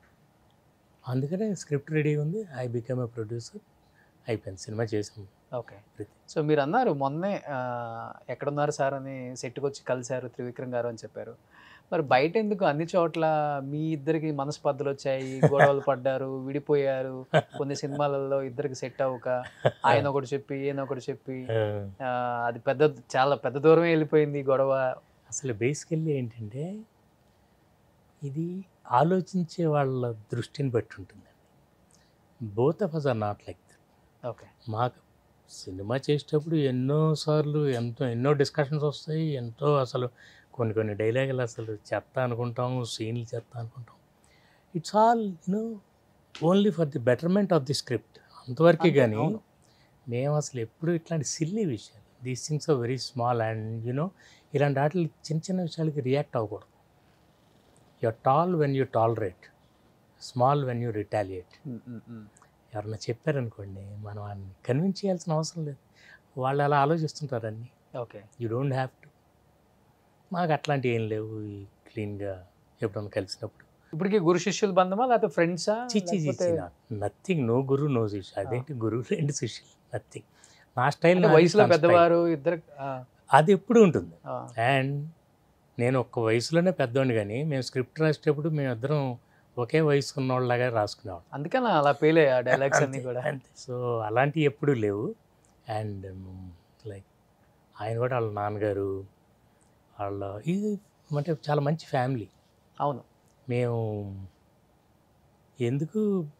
అందుకనే స్క్రిప్ట్ రెడీ ఉంది. ఐ బికమ్ ఏ ప్రొడ్యూసర్, అయిపోయింది, సినిమా చేసాము. ఓకే, సో మీరు అన్నారు మొన్నే ఎక్కడున్నారు సార్ అని సెట్కి వచ్చి కలిశారు త్రివిక్రమ్ గారు అని చెప్పారు. మరి బయట ఎందుకు అన్ని చోట్ల మీ ఇద్దరికి మనస్పర్ధలు వచ్చాయి, గొడవలు పడ్డారు, విడిపోయారు, కొన్ని సినిమాలలో ఇద్దరికి సెట్ అవ్వక ఆయన ఒకటి చెప్పి ఈయన ఒకటి చెప్పి అది పెద్ద చాలా పెద్ద దూరమే వెళ్ళిపోయింది గొడవ. అసలు బేసికల్లీ ఏంటంటే ఇది ఆలోచించే వాళ్ళ దృష్టిని బట్టి ఉంటుందండి. Both of us are not like that. Okay, మాకు సినిమా చేసేటప్పుడు ఎన్నోసార్లు ఎంతో ఎన్నో డిస్కషన్స్ వస్తాయి, ఎంతో అసలు కొన్ని కొన్ని డైలాగులు అసలు చెత్త అనుకుంటాం, సీన్లు చెత్త అనుకుంటాం. It's all you know only for the betterment of the script, అంతవరకే. కానీ మేము అసలు ఎప్పుడు ఇట్లాంటి సిల్లీ విషయాలు, these things are very small and you know ఇలాంటి వాటికి చిన్న చిన్న విషయాలకి రియాక్ట్ అవ్వకూడదు. You are tall when you tolerate, small when you retaliate. ఎవరన్నా చెప్పారనుకోండి, మనం వాళ్ళని కన్విన్స్ చేయాల్సిన అవసరం లేదు, వాళ్ళు అలా ఆలోచిస్తుంటారన్నీ. Okay, you don't have to. మాకు అట్లాంటివి ఏం లేవు. క్లీన్గా ఎప్పుడన్నా కలిసినప్పుడు. ఇప్పటికీ గురు శిష్యుల బంధమా లేకపోతే ఫ్రెండ్సా? చిచ్చి చిచ్చి nothing, no guru no shishya. అదేంటి గురువు రెండు శిష్యులు, నథింగ్. నా స్టైల్, వయసులో పెద్దవారు ఇద్దరు, అది ఎప్పుడు ఉంటుంది. అండ్ నేను ఒక్క వయసులోనే పెద్దవాడిని, కానీ మేము స్క్రిప్ట్ రాసేటప్పుడు మేమిద్దరం ఒకే వయసు ఉన్నోళ్ళలాగా రాసుకునేవాళ్ళం. అందుకని అలా పేలే ఆ డైలాగ్స్ అన్నీ కూడా. అంతే. సో అలాంటివి ఎప్పుడూ లేవు. అండ్ లైక్ ఆయన కూడా వాళ్ళ నాన్నగారు వాళ్ళ ఇది అంటే చాలా మంచి ఫ్యామిలీ. అవును, మేము ఎందుకు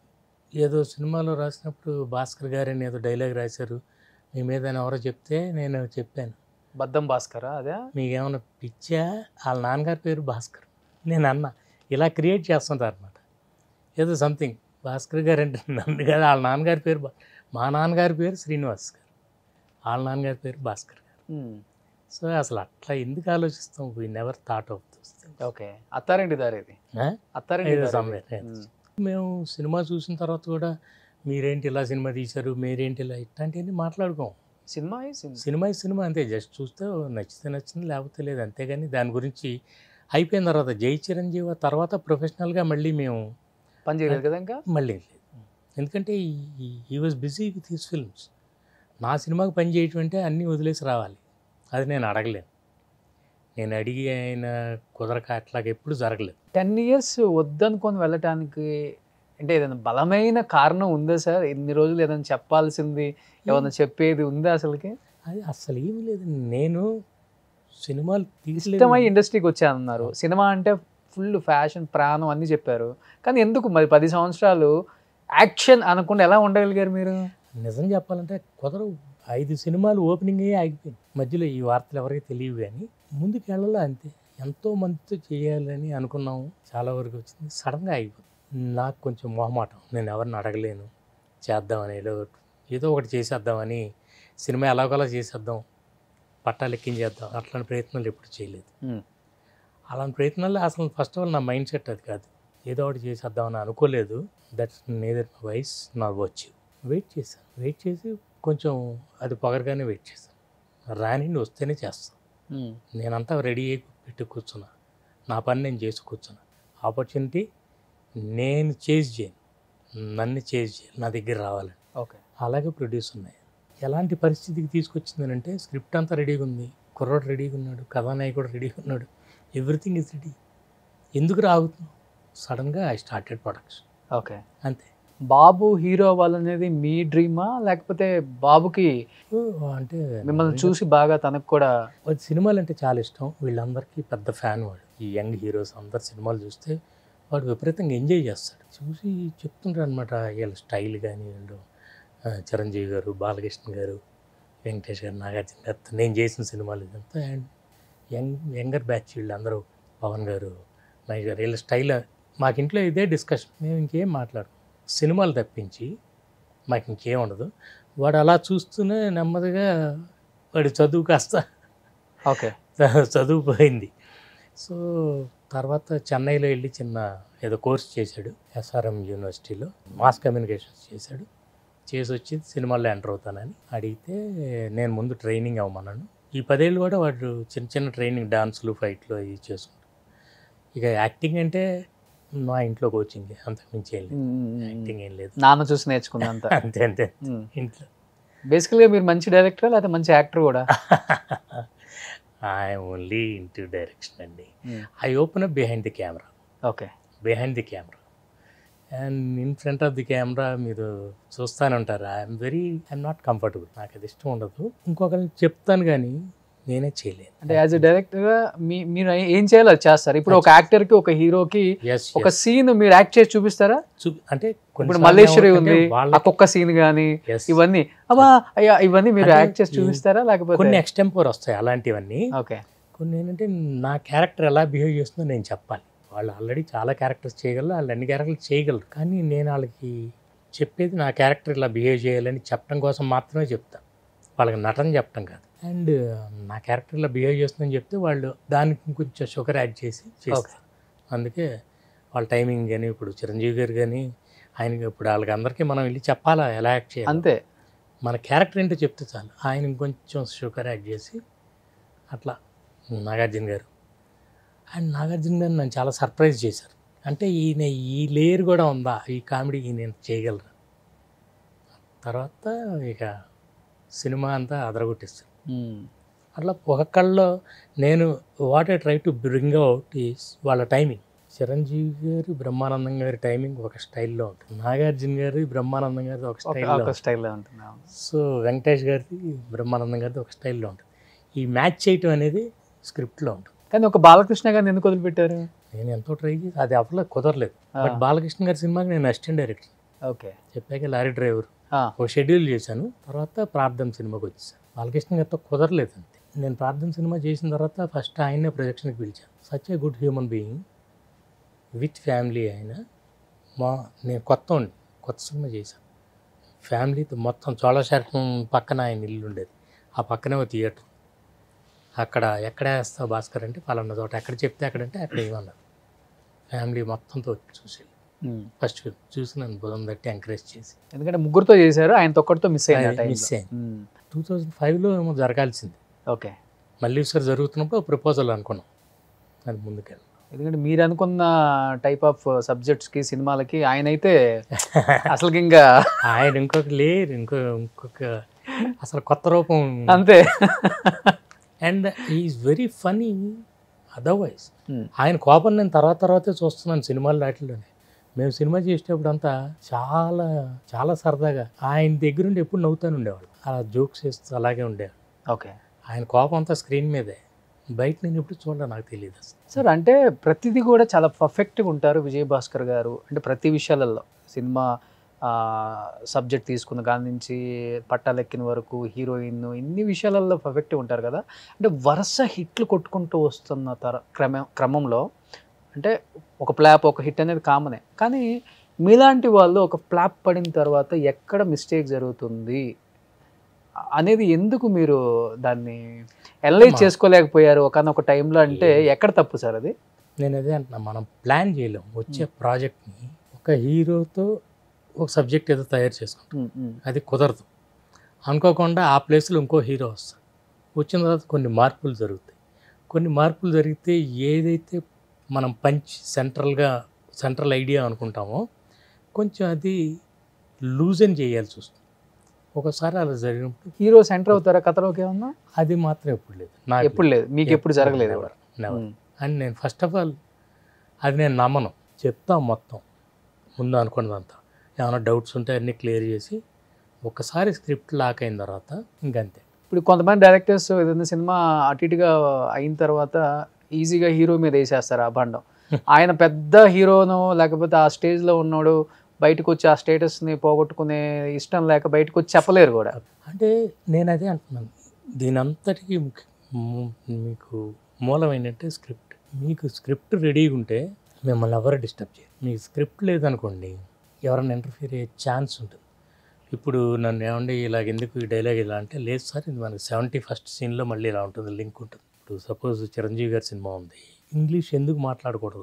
ఏదో సినిమాలో రాసినప్పుడు భాస్కర్ గారు అని ఏదో డైలాగ్ రాశారు మీ మీద అని ఎవరో చెప్తే నేను చెప్పాను, బద్దం భాస్కరా అదే? మీకేమైనా పిచ్చా, వాళ్ళ నాన్నగారి పేరు భాస్కర్. నేను అన్న ఇలా క్రియేట్ చేస్తుంటారు అనమాట, ఏదో సంథింగ్ భాస్కర్ గారు అంటే నన్ను కాదు, వాళ్ళ నాన్నగారి పేరు భా- మా నాన్నగారి పేరు శ్రీనివాస్ గారు, వాళ్ళ నాన్నగారి పేరు భాస్కర్ గారు. సో అసలు అట్లా ఎందుకు ఆలోచిస్తాం, we never thought of those things. Okay, Attarinti Daari ఇది. అత్తారింటి ఏదో దారి somewhere, ఇది. yes. ఉమ్. మేము సినిమా చూసిన తర్వాత కూడా మీరేంటి ఇలా సినిమా తీశారు, మీరేంటి ఇలా, ఇట్లాంటివన్నీ మాట్లాడుకోం. సినిమా ఈ సినిమా. సినిమా ఈ సినిమా అంతే, జస్ట్ చూస్తే నచ్చితే నచ్చింది లేకపోతే లేదు, అంతేగాని దాని గురించి అయిపోయిన తర్వాత జై చిరంజీవి తర్వాత ప్రొఫెషనల్గా మళ్ళీ మేము పని చేయలేదు కదా ఇంకా. మళ్ళీ లేదు. ఎందుకంటే he was busy with his films. నా సినిమాకి పని చేయటం అంటే అన్నీ వదిలేసి రావాలి, అది నేను అడగలేను. నేను అడిగి ఆయన కుదరక అట్లాగ ఎప్పుడు జరగలేదు. టెన్ ఇయర్స్ వద్దనుకొని వెళ్ళటానికి అంటే ఏదైనా బలమైన కారణం ఉందా సార్? ఇన్ని రోజులు ఏదైనా చెప్పాల్సింది ఏమన్నా చెప్పేది ఉందా అసలుకి? అది అస్సలు ఏమీ లేదు. నేను సినిమాలు తీసలేదు. ఇష్టమై ఇండస్ట్రీకి వచ్చానన్నారు. సినిమా అంటే ఫుల్ ఫ్యాషన్ ప్రాణం అన్నీ చెప్పారు, కానీ ఎందుకు మరి పది సంవత్సరాలు యాక్షన్ అనకుండా ఎలా ఉండగలిగారు మీరు? నిజం చెప్పాలంటే కుదరవు. ఐదు సినిమాలు ఓపెనింగ్ అయ్యి ఆగిపోయింది మధ్యలో. ఈ వార్తలు ఎవరికి తెలియవు, కానీ ముందుకు వెళ్ళాలి అంతే. ఎంతో మందితో చేయాలని అనుకున్నాము, చాలా వరకు వచ్చింది, సడన్గా ఆగిపోయింది. నాకు కొంచెం మొహమాటం, నేను ఎవరిని అడగలేను, చేద్దామని ఏదో ఏదో ఒకటి చేసేద్దామని, సినిమా ఎలాగోలా చేసేద్దాం, పట్టాలు ఎక్కించేద్దాం, అట్లాంటి ప్రయత్నాలు ఎప్పుడు చేయలేదు. అలాంటి ప్రయత్నాలు అసలు ఫస్ట్ ఆఫ్ ఆల్ నా మైండ్ సెట్ అది కాదు. ఏదో ఒకటి చేసేద్దామని అనుకోలేదు. That's neither my voice not వచ్చి వెయిట్ చేశాను. వెయిట్ చేసి కొంచెం అది పొగరగానే వెయిట్ చేశాను. రానిండి వస్తేనే చేస్తాను. నేనంతా రెడీ అయ్యి పెట్టి కూర్చున్నా, నా పని నేను చేసి కూర్చున్నా. ఆపర్చునిటీ నేను చేసి చేయను, నన్ను చేసి చేయాలి, నా దగ్గర రావాలని. ఓకే, అలాగే ప్రొడ్యూస్ ఉన్నాయి. ఎలాంటి పరిస్థితికి తీసుకొచ్చిందని అంటే స్క్రిప్ట్ అంతా రెడీగా ఉంది, కుర్రోడు రెడీగా ఉన్నాడు, కథానాయకుడు రెడీగా ఉన్నాడు, ఎవ్రీథింగ్ ఇస్ రెడీ. ఎందుకు రాగుతున్నాం? సడన్గా ఐ స్టార్టెడ్ ప్రొడక్షన్. ఓకే. అంతే. బాబు హీరో అవ్వాలనేది మీ డ్రీమా, లేకపోతే బాబుకి అంటే మిమ్మల్ని చూసి బాగా తనకు కూడా వాడి సినిమాలు అంటే చాలా ఇష్టం, వీళ్ళందరికీ పెద్ద ఫ్యాన్ వాడు. ఈ యంగ్ హీరోస్ అందరు సినిమాలు చూస్తే వాడు విపరీతంగా ఎంజాయ్ చేస్తాడు. చూసి చెప్తుంటాడు అనమాట, వీళ్ళ స్టైల్ కానీ, వీళ్ళు చిరంజీవి గారు, బాలకృష్ణ గారు, వెంకటేష్ గారు, నాగార్జున గారు, నేను చేసిన సినిమాలు ఇదంతా అండ్ యంగ్ యంగర్ బ్యాచ్ వీళ్ళందరూ, పవన్ గారు, మహేష్ గారు, వీళ్ళ స్టైల్. మాకు ఇంట్లో ఇదే డిస్కషన్, మేము ఇంకేం మాట్లాడు, సినిమాలు తప్పించి మాకు ఇంకేం ఉండదు. వాడు అలా చూస్తూనే నెమ్మదిగా వాడి చదువు కాస్త ఓకే చదువు పోయింది. సో తర్వాత చెన్నైలో వెళ్ళి చిన్న ఏదో కోర్స్ చేశాడు, ఎస్ఆర్ఎం యూనివర్సిటీలో మాస్ కమ్యూనికేషన్స్ చేశాడు. చేసి వచ్చి సినిమాల్లో ఎంటర్ అవుతానని అడిగితే నేను ముందు ట్రైనింగ్ అవ్వమన్నాను. ఈ పదేళ్ళు కూడా వాడు చిన్న చిన్న ట్రైనింగ్, డాన్సులు, ఫైట్లు అవి చేసుకుంటాడు. ఇక యాక్టింగ్ అంటే మా ఇంట్లో కోచింగ్, అంతకుమించి ఏం లేదు, యాక్టింగ్ ఏం లేదు, నాన్న చూసి నేర్చుకుంది అంతా. అంతే అంతే ఇంట్లో. బేసికల్గా మీరు మంచి డైరెక్టర్ లేకపోతే మంచి యాక్టర్ కూడా? ఐ ఓన్లీ ఇంటూ డైరెక్షన్ అండి. I open up behind the camera. Okay, behind the camera and in front of the camera మీరు చూస్తూనే ఉంటారు. I'm very I'm not comfortable, నాకు అది ఇష్టం ఉండదు. ఇంకొకరిని చెప్తాను కానీ నేనే చేయలేను. అంటే యాజ్ ఎ డైరెక్టర్గా మీ మీరు ఏం చేయాలో అది చేస్తారు. ఇప్పుడు ఒక యాక్టర్కి, ఒక హీరోకి ఒక సీన్ మీరు యాక్ట్ చేసి చూపిస్తారా? అంటే ఇప్పుడు మల్లేశ్వరి ఉంది, ఒక్కొక్క సీన్ కానీ ఇవన్నీ అబ్బా అయ్యా ఇవన్నీ మీరు యాక్ట్ చేసి చూపిస్తారా? లేకపోతే కొన్ని ఎక్స్టెంపోర్ వస్తాయి అలాంటివన్నీ. ఓకే. కొన్ని ఏంటంటే నా క్యారెక్టర్ ఎలా బిహేవ్ చేస్తుందో నేను చెప్పాలి. వాళ్ళు ఆల్రెడీ చాలా క్యారెక్టర్స్ చేయగలరు, వాళ్ళు అన్ని క్యారెక్టర్లు చేయగలరు, కానీ నేను వాళ్ళకి చెప్పేది నా క్యారెక్టర్ ఇలా బిహేవ్ చేయాలని చెప్పడం కోసం మాత్రమే చెప్తాను, వాళ్ళకి నటన చెప్పడం కాదు. అండ్ నా క్యారెక్టర్ ఇలా బిహేవ్ చేస్తుందని చెప్తే వాళ్ళు దానికి కొంచెం షుగర్ యాడ్ చేసి చేస్తారు. అందుకే వాళ్ళ టైమింగ్ కానీ, ఇప్పుడు చిరంజీవి గారు కానీ ఆయనకి ఇప్పుడు వాళ్ళకి అందరికీ మనం వెళ్ళి చెప్పాలా ఎలా యాక్ట్ చేయాలి, అంతే. మన క్యారెక్టర్ ఏంటో చెప్తే చాలు. ఆయన కొంచెం షుగర్ యాడ్ చేసి అట్లా. నాగార్జున గారు అండ్ నాగార్జున గారు నన్ను చాలా సర్ప్రైజ్ చేశారు. అంటే ఈయన ఈ లేయర్ కూడా ఉందా, ఈ కామెడీ ఈయన చేయగలరు. తర్వాత ఇక సినిమా అంతా అదరగొట్టేస్తాను. అట్లా ఒక్కొక్కళ్ళలో నేను what I try to bring out is వాళ్ళ టైమింగ్. చిరంజీవి గారు, బ్రహ్మానందం గారి టైమింగ్ ఒక స్టైల్లో ఉంటుంది, నాగార్జున గారి, బ్రహ్మానందం గారిది ఒక స్టైల్లో స్టైల్లో ఉంటుంది. సో వెంకటేష్ గారిది, బ్రహ్మానందం గారిది ఒక స్టైల్లో ఉంటుంది. ఈ మ్యాచ్ చేయటం అనేది స్క్రిప్ట్లో ఉంటుంది. కానీ ఒక బాలకృష్ణ గారిని ఎందుకు వదిలిపెట్టారు? నేను ఎంతో ట్రై చేసి అది అవ్వలేదు, కుదరలేదు. బట్ బాలకృష్ణ గారి సినిమాకి నేను అసిస్టెంట్ డైరెక్టర్. ఓకే. చెప్పాక లారీ డ్రైవర్ ఆ, ఒక షెడ్యూల్ చేశాను. తర్వాత ప్రార్థన సినిమాకి వచ్చేసాను. బాలకృష్ణ గారితో కుదరలేదు అంతే. నేను ప్రార్థన సినిమా చేసిన తర్వాత ఫస్ట్ ఆయన్నే ప్రొజెక్షన్కి పిలిచాను. Such a good human being with family. ఆయన మా నేను కొత్త ఉండి కొత్త సినిమా చేశాను ఫ్యామిలీతో. మొత్తం చోళశాఖం పక్కన ఆయన ఇల్లు ఉండేది, ఆ పక్కనే ఒక థియేటర్. అక్కడ ఎక్కడ వేస్తావు భాస్కర్ అంటే పలానా చోట, ఎక్కడ చెప్తే అక్కడంటే అక్కడ ఏమన్నారు. ఫ్యామిలీ మొత్తంతో చూసి ఉమ్. ఫస్ట్ చూసి నన్ను బుధం తట్టి ఎంకరేజ్ చేసి ఎందుకంటే ముగ్గురుతో చేశారు, ఆయనతో ఒక్కడితో మిస్ అయింది. మిస్ అయింది. టూ థౌజండ్ ఫైవ్లో ఏమో జరగాల్సింది. ఓకే. మళ్ళీ ఒకసారి జరుగుతున్నప్పుడు ప్రపోజల్ అనుకున్నాం, అది ముందుకెళ్ళి. ఎందుకంటే మీరు అనుకున్న టైప్ ఆఫ్ సబ్జెక్ట్స్కి సినిమాలకి ఆయన అయితే అసలు ఇంకా ఆయన ఇంకొక లేరు, ఇంకో ఇంకొక అసలు కొత్త రూపం. అంతే. And is very funny otherwise. ఆయన కోపం నేను తర్వాత తర్వాతే చూస్తున్నాను సినిమాలు వాటిల్లోనే. మేము సినిమా చేసేటప్పుడు అంతా చాలా చాలా సరదాగా ఆయన దగ్గరుండి ఎప్పుడు నవ్వుతాను ఉండేవాళ్ళు, అలా జోక్స్ వేస్తూ అలాగే ఉండేవాళ్ళు. ఓకే. ఆయన కోపం అంతా స్క్రీన్ మీదే, బయట నేను ఎప్పుడు చూడలే, నాకు తెలియదు అసలు. సార్ అంటే ప్రతిదీ కూడా చాలా పర్ఫెక్ట్గా ఉంటారు విజయ్ భాస్కర్ గారు. అంటే ప్రతి విషయాలలో సినిమా సబ్జెక్ట్ తీసుకున్న దాని నుంచి పట్టాలెక్కిన వరకు హీరోయిన్, ఇన్ని విషయాలలో పర్ఫెక్ట్గా ఉంటారు కదా. అంటే వరుస హిట్లు కొట్టుకుంటూ వస్తున్న తర క్రమ క్రమంలో అంటే ఒక ఫ్లాప్ ఒక హిట్ అనేది కామనే, కానీ మీలాంటి వాళ్ళు ఒక ఫ్లాప్ పడిన తర్వాత ఎక్కడ మిస్టేక్ జరుగుతుంది అనేది ఎందుకు మీరు దాన్ని అనలైజ్ చేసుకోలేకపోయారు ఒకనొక టైంలో? అంటే ఎక్కడ తప్పు సార్ అది? నేను అదే అంటున్నా, మనం ప్లాన్ చేయలేం. వచ్చే ప్రాజెక్ట్ని ఒక హీరోతో ఒక సబ్జెక్ట్ ఏదో తయారు చేసుకుంటాం, అది కుదరదు. అనుకోకుండా ఆ ప్లేస్లో ఇంకో హీరో వస్తాడు. వచ్చిన తర్వాత కొన్ని మార్పులు జరుగుతాయి. కొన్ని మార్పులు జరిగితే ఏదైతే మనం పంచ్ సెంట్రల్గా సెంట్రల్ ఐడియా అనుకుంటామో కొంచెం అది లూజన్ చేయాల్సి వస్తుంది. ఒకసారి అలా జరిగినప్పుడు హీరో సెంటర్ అవుతారా కథలోకి ఏమన్నా? అది మాత్రం ఎప్పుడు లేదు, నాకు ఎప్పుడు లేదు, మీకు ఎప్పుడు జరగలేదు? Never never. అండ్ నేను ఫస్ట్ ఆఫ్ ఆల్ అది నేను నమ్మను. చెప్తాం మొత్తం ముందు అనుకున్నదంతా, ఏమైనా డౌట్స్ ఉంటే అన్నీ క్లియర్ చేసి ఒకసారి స్క్రిప్ట్ లాక్ అయిన తర్వాత ఇంకంతే. ఇప్పుడు కొంతమంది డైరెక్టర్స్ ఏదైనా సినిమా అటు ఇటుగా అయిన తర్వాత ఈజీగా హీరో మీద వేసేస్తారు ఆ బండం. ఆయన పెద్ద హీరోను లేకపోతే ఆ స్టేజ్లో ఉన్నాడు, బయటకు వచ్చి ఆ స్టేటస్ని పోగొట్టుకునే ఇష్టం లేక బయటకు వచ్చి చెప్పలేరు కూడా. అంటే నేను అదే అంటున్నాను, దీని అంతటికీ ముఖ్య ము- మీకు మూలం ఏంటంటే స్క్రిప్ట్. మీకు స్క్రిప్ట్ రెడీగా ఉంటే మిమ్మల్ని ఎవరు డిస్టర్బ్ చేయరు. మీకు స్క్రిప్ట్ లేదనుకోండి ఎవరైనా ఇంటర్ఫియర్ అయ్యే ఛాన్స్ ఉంటుంది. ఇప్పుడు నన్ను ఏమండి ఇలాగ ఎందుకు ఈ డైలాగ్ ఇలా అంటే, లేదు సార్ ఇది మనకి సెవెంటీ ఫస్ట్ సీన్లో మళ్ళీ ఇలా ఉంటుంది, లింక్ ఉంటుంది. ఇప్పుడు సపోజ్ చిరంజీవి గారి సినిమా ఉంది, ఇంగ్లీష్ ఎందుకు మాట్లాడకూడదు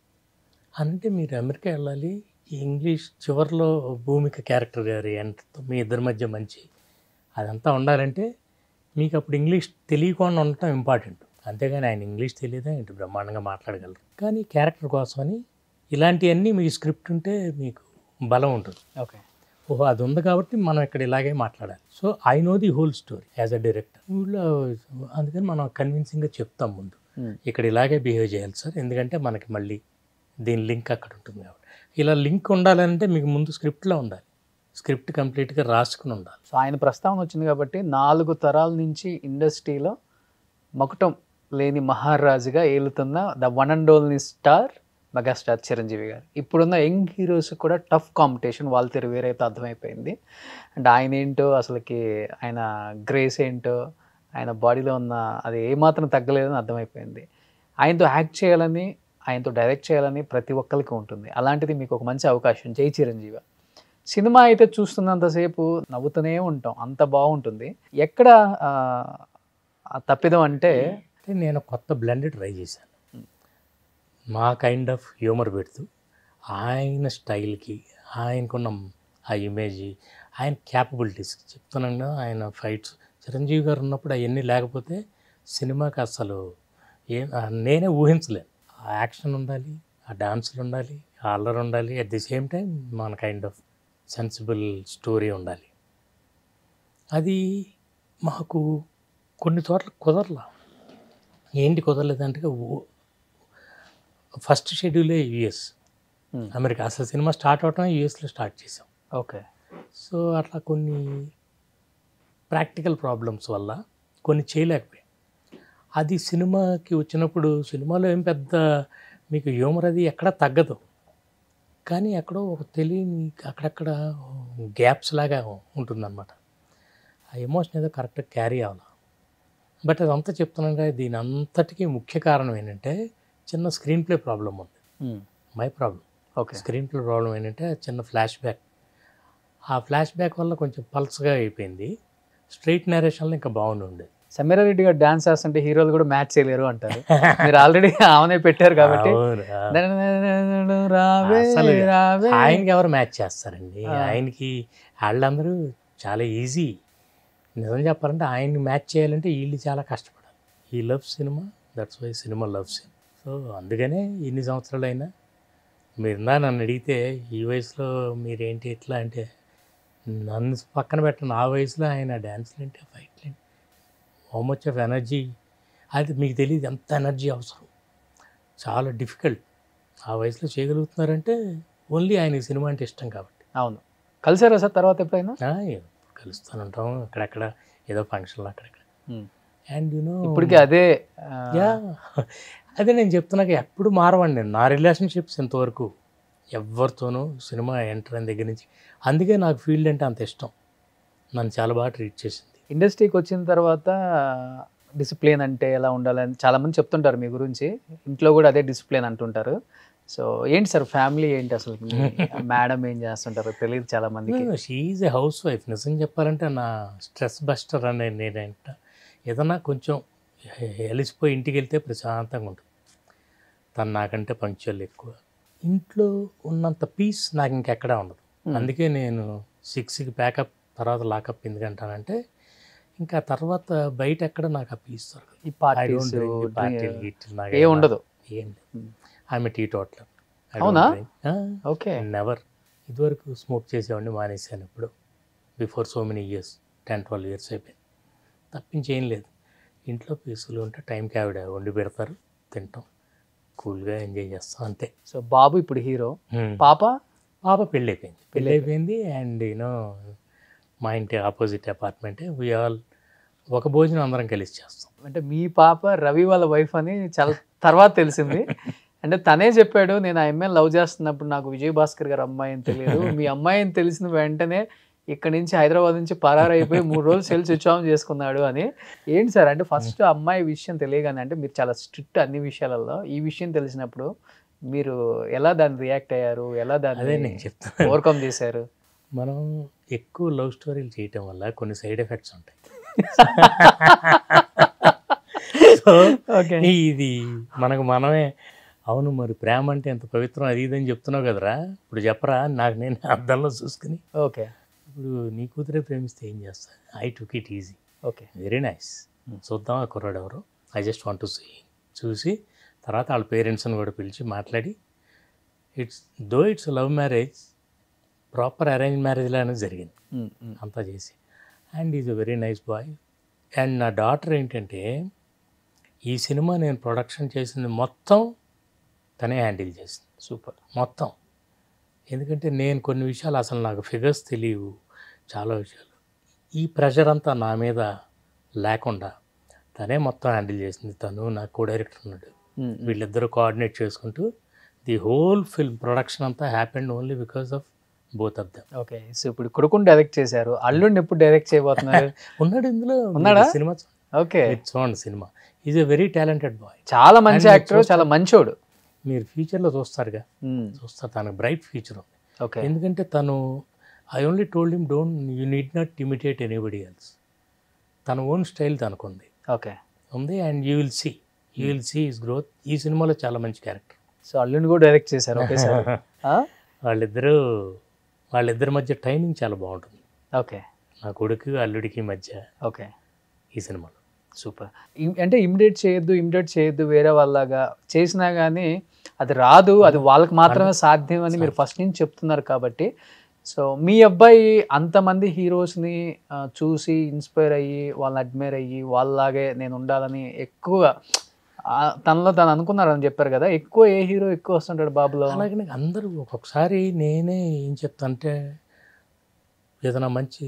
అంటే మీరు అమెరికా వెళ్ళాలి, ఈ ఇంగ్లీష్ చివరిలో భూమిక క్యారెక్టర్ గారి ఎంతో మీ ఇద్దరి మధ్య మంచి అదంతా ఉండాలంటే మీకు అప్పుడు ఇంగ్లీష్ తెలియకుండా ఉండటం ఇంపార్టెంట్. అంతేగాని ఆయన ఇంగ్లీష్ తెలియదా ఏంటి, బ్రహ్మాండంగా మాట్లాడగలరు. కానీ క్యారెక్టర్ కోసమని ఇలాంటివన్నీ మీ స్క్రిప్ట్ ఉంటే మీకు బలం ఉంటుంది. ఓకే. ఓహో అది ఉంది కాబట్టి మనం ఇక్కడ ఇలాగే మాట్లాడాలి. So I know the whole story as a director. ఊళ్ళో అందుకని మనం కన్విన్సింగ్గా చెప్తాం ముందు, ఇక్కడ ఇలాగే బిహేవ్ చేయాలి సార్, ఎందుకంటే మనకి మళ్ళీ దీని లింక్ అక్కడ ఉంటుంది కాబట్టి. ఇలా లింక్ ఉండాలంటే మీకు ముందు స్క్రిప్ట్లో ఉండాలి, స్క్రిప్ట్ కంప్లీట్గా రాసుకుని ఉండాలి. సో ఆయన ప్రస్తావన వచ్చింది కాబట్టి నాలుగు తరాల నుంచి ఇండస్ట్రీలో మకుటం లేని మహారాజుగా ఏలుతున్న the one and only star megastar Chiranjeevi garu. ఇప్పుడున్న యంగ్ హీరోస్ కూడా టఫ్ కాంపిటీషన్, వాళ్ళ తెరు వేరైతే అర్థమైపోయింది. అండ్ ఆయన ఏంటో అసలుకి ఆయన గ్రేస్ ఏంటో ఆయన బాడీలో ఉన్న అది ఏమాత్రం తగ్గలేదని అర్థమైపోయింది. ఆయనతో యాక్ట్ చేయాలని, ఆయనతో డైరెక్ట్ చేయాలని ప్రతి ఒక్కరికి ఉంటుంది. అలాంటిది మీకు ఒక మంచి అవకాశం, జై చిరంజీవి. సినిమా అయితే చూస్తున్నంతసేపు నవ్వుతూనే ఉంటాం, అంత బాగుంటుంది. ఎక్కడ తప్పిదం అంటే నేను కొత్త బ్లెండ్ ట్రై చేశాను, మా కైండ్ ఆఫ్ హ్యూమర్ పెడుతూ ఆయన స్టైల్కి ఆయనకున్న ఆ ఇమేజ్, ఆయన క్యాపబిలిటీస్ చెప్తున్నాను కదా. ఆయన ఫైట్స్ చిరంజీవి గారు ఉన్నప్పుడు అవన్నీ లేకపోతే సినిమాకి అసలు ఏం నేనే ఊహించలేను. ఆ యాక్షన్ ఉండాలి, ఆ డాన్సులు ఉండాలి, ఆ అల్లరి ఉండాలి, అట్ ది సేమ్ టైం మన కైండ్ ఆఫ్ సెన్సిబుల్ స్టోరీ ఉండాలి. అది మాకు కొన్ని చోట్ల కుదరలా. ఏంటి కుదరలేదంటే ఫస్ట్ షెడ్యూలే యుఎస్, అమెరికా. అసలు సినిమా స్టార్ట్ అవటమే యుఎస్లో స్టార్ట్ చేసాం. ఓకే. సో అట్లా కొన్ని ప్రాక్టికల్ ప్రాబ్లమ్స్ వల్ల కొన్ని చేయలేకపోయాం. అది సినిమాకి వచ్చినప్పుడు సినిమాలో ఏం పెద్ద మీకు హ్యూమర్ అది ఎక్కడా తగ్గదు. కానీ ఎక్కడో ఒక తెలియని అక్కడక్కడ గ్యాప్స్ లాగా ఉంటుందన్నమాట. ఆ ఎమోషన్ ఏదో కరెక్ట్గా క్యారీ అవ్వాలి. బట్ అదంతా చెప్తున్నాను కదా, దీని అంతటికీ ముఖ్య కారణం ఏంటంటే చిన్న స్క్రీన్ ప్లే ప్రాబ్లం ఉంది. My problem. Okay. Screenplay problem ఏంటంటే చిన్న ఫ్లాష్ బ్యాక్. ఆ ఫ్లాష్ బ్యాక్ వల్ల కొంచెం పల్స్గా అయిపోయింది. స్ట్రైట్ నరేషన్లో ఇంకా బాగుండి ఉండేది. సమీరారెడ్డి గారు డాన్స్ చేస్తుంటే హీరోలు కూడా మ్యాచ్ చేయలేరు అంటారు. మీరు ఆల్రెడీ ఆమెనే పెట్టారు కాబట్టి అవును. రావే అసలు రావే ఆయనకి ఎవరు మ్యాచ్ చేస్తారండి? ఆయనకి వాళ్ళందరూ చాలా ఈజీ. నిజం చెప్పాలంటే ఆయన్ని మ్యాచ్ చేయాలంటే వీళ్ళు చాలా కష్టపడాలి. ఈ love cinema, that's why cinema love cinema. So అందుకనే ఇన్ని సంవత్సరాలైనా మీరు నా నన్ను అడిగితే ఈ వయసులో మీరేంటి ఎట్లా అంటే నన్ను పక్కన పెట్టండి. ఆ వయసులో ఆయన డ్యాన్స్లు ఏంటి, ఫైట్లు ఏంటి, హౌ మచ్ ఆఫ్ ఎనర్జీ. అది మీకు తెలియదు ఎంత ఎనర్జీ అవసరం. చాలా డిఫికల్ట్. ఆ వయసులో చేయగలుగుతున్నారంటే ఓన్లీ ఆయన సినిమా అంటే ఇష్టం కాబట్టి. అవును. కలిసారా సార్ తర్వాత ఎప్పుడైనా? కలుస్తూనే ఉంటాం అక్కడక్కడ, ఏదో ఫంక్షన్లో అక్కడక్కడ. అండ్ యూనో ఇప్పటికీ అదే యా అదే నేను చెప్తున్నాక ఎప్పుడు మారవండి నేను. నా రిలేషన్షిప్స్ ఇంతవరకు ఎవరితోనూ సినిమా ఎంటర్ అయిన దగ్గర నుంచి. అందుకే నాకు ఫీల్డ్ అంటే అంత ఇష్టం. నన్ను చాలా బాగా ట్రీట్ చేసింది. ఇండస్ట్రీకి వచ్చిన తర్వాత డిసిప్లిన్ అంటే ఎలా ఉండాలని చాలామంది చెప్తుంటారు మీ గురించి. ఇంట్లో కూడా అదే డిసిప్లిన్ అంటుంటారు. సో ఏంటి సార్ ఫ్యామిలీ ఏంటి అసలు? మేడం ఏం చేస్తుంటారో తెలియదు చాలా మందికి. She is a housewife. నిజం చెప్పాలంటే నా స్ట్రెస్ బస్టర్ అనే నేనంట. ఏదన్నా కొంచెం వెలిసిపోయి ఇంటికి వెళ్తే ప్రశాంతంగా ఉంటుంది. తను నాకంటే పంక్చువల్ ఎక్కువ. ఇంట్లో ఉన్నంత పీస్ నాకు ఇంకెక్కడా ఉండదు. అందుకే నేను సిక్స్కి ప్యాకప్ తర్వాత లాకప్ ఎందుకంటానంటే ఇంకా తర్వాత బయట ఎక్కడ నాకు ఆ పీస్ దొరకదు. ఈ పార్టీస్ పార్టీలు గిట్లు నాకు ఏ ఉండదు. ఏం లేదు. ఆమె టీ టోటల్. అవునా? ఓకే. నెవర్. ఇదివరకు స్మోక్ చేసేవాడిని, మానేశాను ఇప్పుడు. Before so many years, ten twelve years అయిపోయింది. తప్పించేం లేదు. ఇంట్లో పీసులు ఉంటే టైంకి ఆవిడ వండి పెడతారు, తింటాం, కూల్గా ఎంజాయ్ చేస్తాం అంతే. సో బాబు ఇప్పుడు హీరో, పాప పాప పెళ్ళి అయిపోయింది. పెళ్ళి అయిపోయింది అండ్ యూనో మా ఇంటి ఆపోజిట్ అపార్ట్మెంటే. వీ ఆల్ ఒక భోజనం అందరం కలిసి చేస్తాం. అంటే మీ పాప రవి వాళ్ళ వైఫ్ అని చాలా తర్వాత తెలిసింది. అంటే తనే చెప్పాడు, నేను ఆ అమ్మాయిని లవ్ చేస్తున్నప్పుడు నాకు విజయ్ భాస్కర్ గారు అమ్మాయి అని తెలియదు, మీ అమ్మాయి అని తెలిసిన వెంటనే ఇక్కడ నుంచి హైదరాబాద్ నుంచి పరారైపోయి మూడు రోజులు సెల్ స్విచ్ ఆన్ చేసుకున్నాడు అని. ఏంటి సార్ అంటే ఫస్ట్ అమ్మాయి విషయం తెలియగానే, అంటే మీరు చాలా స్ట్రిక్ట్ అన్ని విషయాలలో, ఈ విషయం తెలిసినప్పుడు మీరు ఎలా దాన్ని రియాక్ట్ అయ్యారు, ఎలా దాన్ని నేను చెప్తాను ఓవర్కమ్ చేశారు? మనం ఎక్కువ లవ్ స్టోరీలు చేయటం వల్ల కొన్ని సైడ్ ఎఫెక్ట్స్ ఉంటాయి. సో ఇది మనకు మనమే అవును మరి ప్రేమ అంటే ఎంత పవిత్రం అది ఇదని చెప్తున్నావు కదరా, ఇప్పుడు చెప్పరా నాకు నేను అద్దంలో చూసుకుని. ఓకే. ఇప్పుడు నీ కూతురే ప్రేమిస్తే ఏం చేస్తా? I took it easy. Okay. Very nice. చూద్దాం ఆ కుర్రాడు ఎవరు, I just want to see. చూసి తర్వాత వాళ్ళ పేరెంట్స్ని కూడా పిలిచి మాట్లాడి, it's though it's love marriage, proper arrange marriage లానే జరిగింది అంతా చేసి. And is a very nice boy. And నా డాటర్ ఏంటంటే ఈ సినిమా నేను ప్రొడక్షన్ చేసింది మొత్తం తనే హ్యాండిల్ చేసింది. సూపర్. మొత్తం. ఎందుకంటే నేను కొన్ని విషయాలు అసలు నాకు ఫిగర్స్ తెలియవు, చాలా విషయాలు. ఈ ప్రెషర్ అంతా నా మీద లేకుండా తనే మొత్తం హ్యాండిల్ చేసింది. తను నా కో డైరెక్టర్ ఉన్నాడు, వీళ్ళిద్దరూ కోఆర్డినేట్ చేసుకుంటూ ది హోల్ ఫిల్మ్ ప్రొడక్షన్ అంతా happened only because of both of them. Okay. So ఇప్పుడు కొడుకుని డైరెక్ట్ చేశారు, అల్లుడిని ఎప్పుడు డైరెక్ట్ చేయబోతున్నారు? ఉన్నాడు ఇందులో. ఉన్నాడా? సినిమా ఓకే. చూడండి సినిమా. Is a very talented boy. చాలా మంచి యాక్టర్, చాలా మంచోడు. మీరు ఫ్యూచర్లో చూస్తారుగా, చూస్తారు తనకు బ్రైట్ ఫ్యూచర్ ఉంది. ఓకే. ఎందుకంటే తను I only told him don't you need not imitate anybody else. తన ఓన్ స్టైల్ తనకుంది. ఓకే. ఉంది and you will see you will see his growth. ఈ సినిమాలో చాలా మంచి క్యారెక్టర్. సో అల్లుడిని కూడా డైరెక్ట్ చేశారు ఒకేసారి. వాళ్ళిద్దరూ వాళ్ళిద్దరి మధ్య టైమింగ్ చాలా బాగుంటుంది. ఓకే. నా కొడుకు అల్లుడికి మధ్య. ఓకే. ఈ సినిమాలో సూపర్. అంటే ఇమిడియేట్ చేయొద్దు ఇమిడియేట్ చేయొద్దు వేరే వాళ్ళగా చేసినా కానీ అది రాదు, అది వాళ్ళకి మాత్రమే సాధ్యం అని మీరు ఫస్ట్ నుంచి చెప్తున్నారు కాబట్టి. సో మీ అబ్బాయి అంతమంది హీరోస్ని చూసి ఇన్స్పైర్ అయ్యి వాళ్ళని అడ్మైర్ అయ్యి వాళ్ళలాగే నేను ఉండాలని ఎక్కువగా తనలో తను అనుకున్నారని చెప్పారు కదా, ఎక్కువ ఏ హీరో ఎక్కువ వస్తుంటాడు బాబులో? అలాగే నాకు అందరూ ఒక్కొక్కసారి నేనే ఏం చెప్తానంటే ఏదైనా మంచి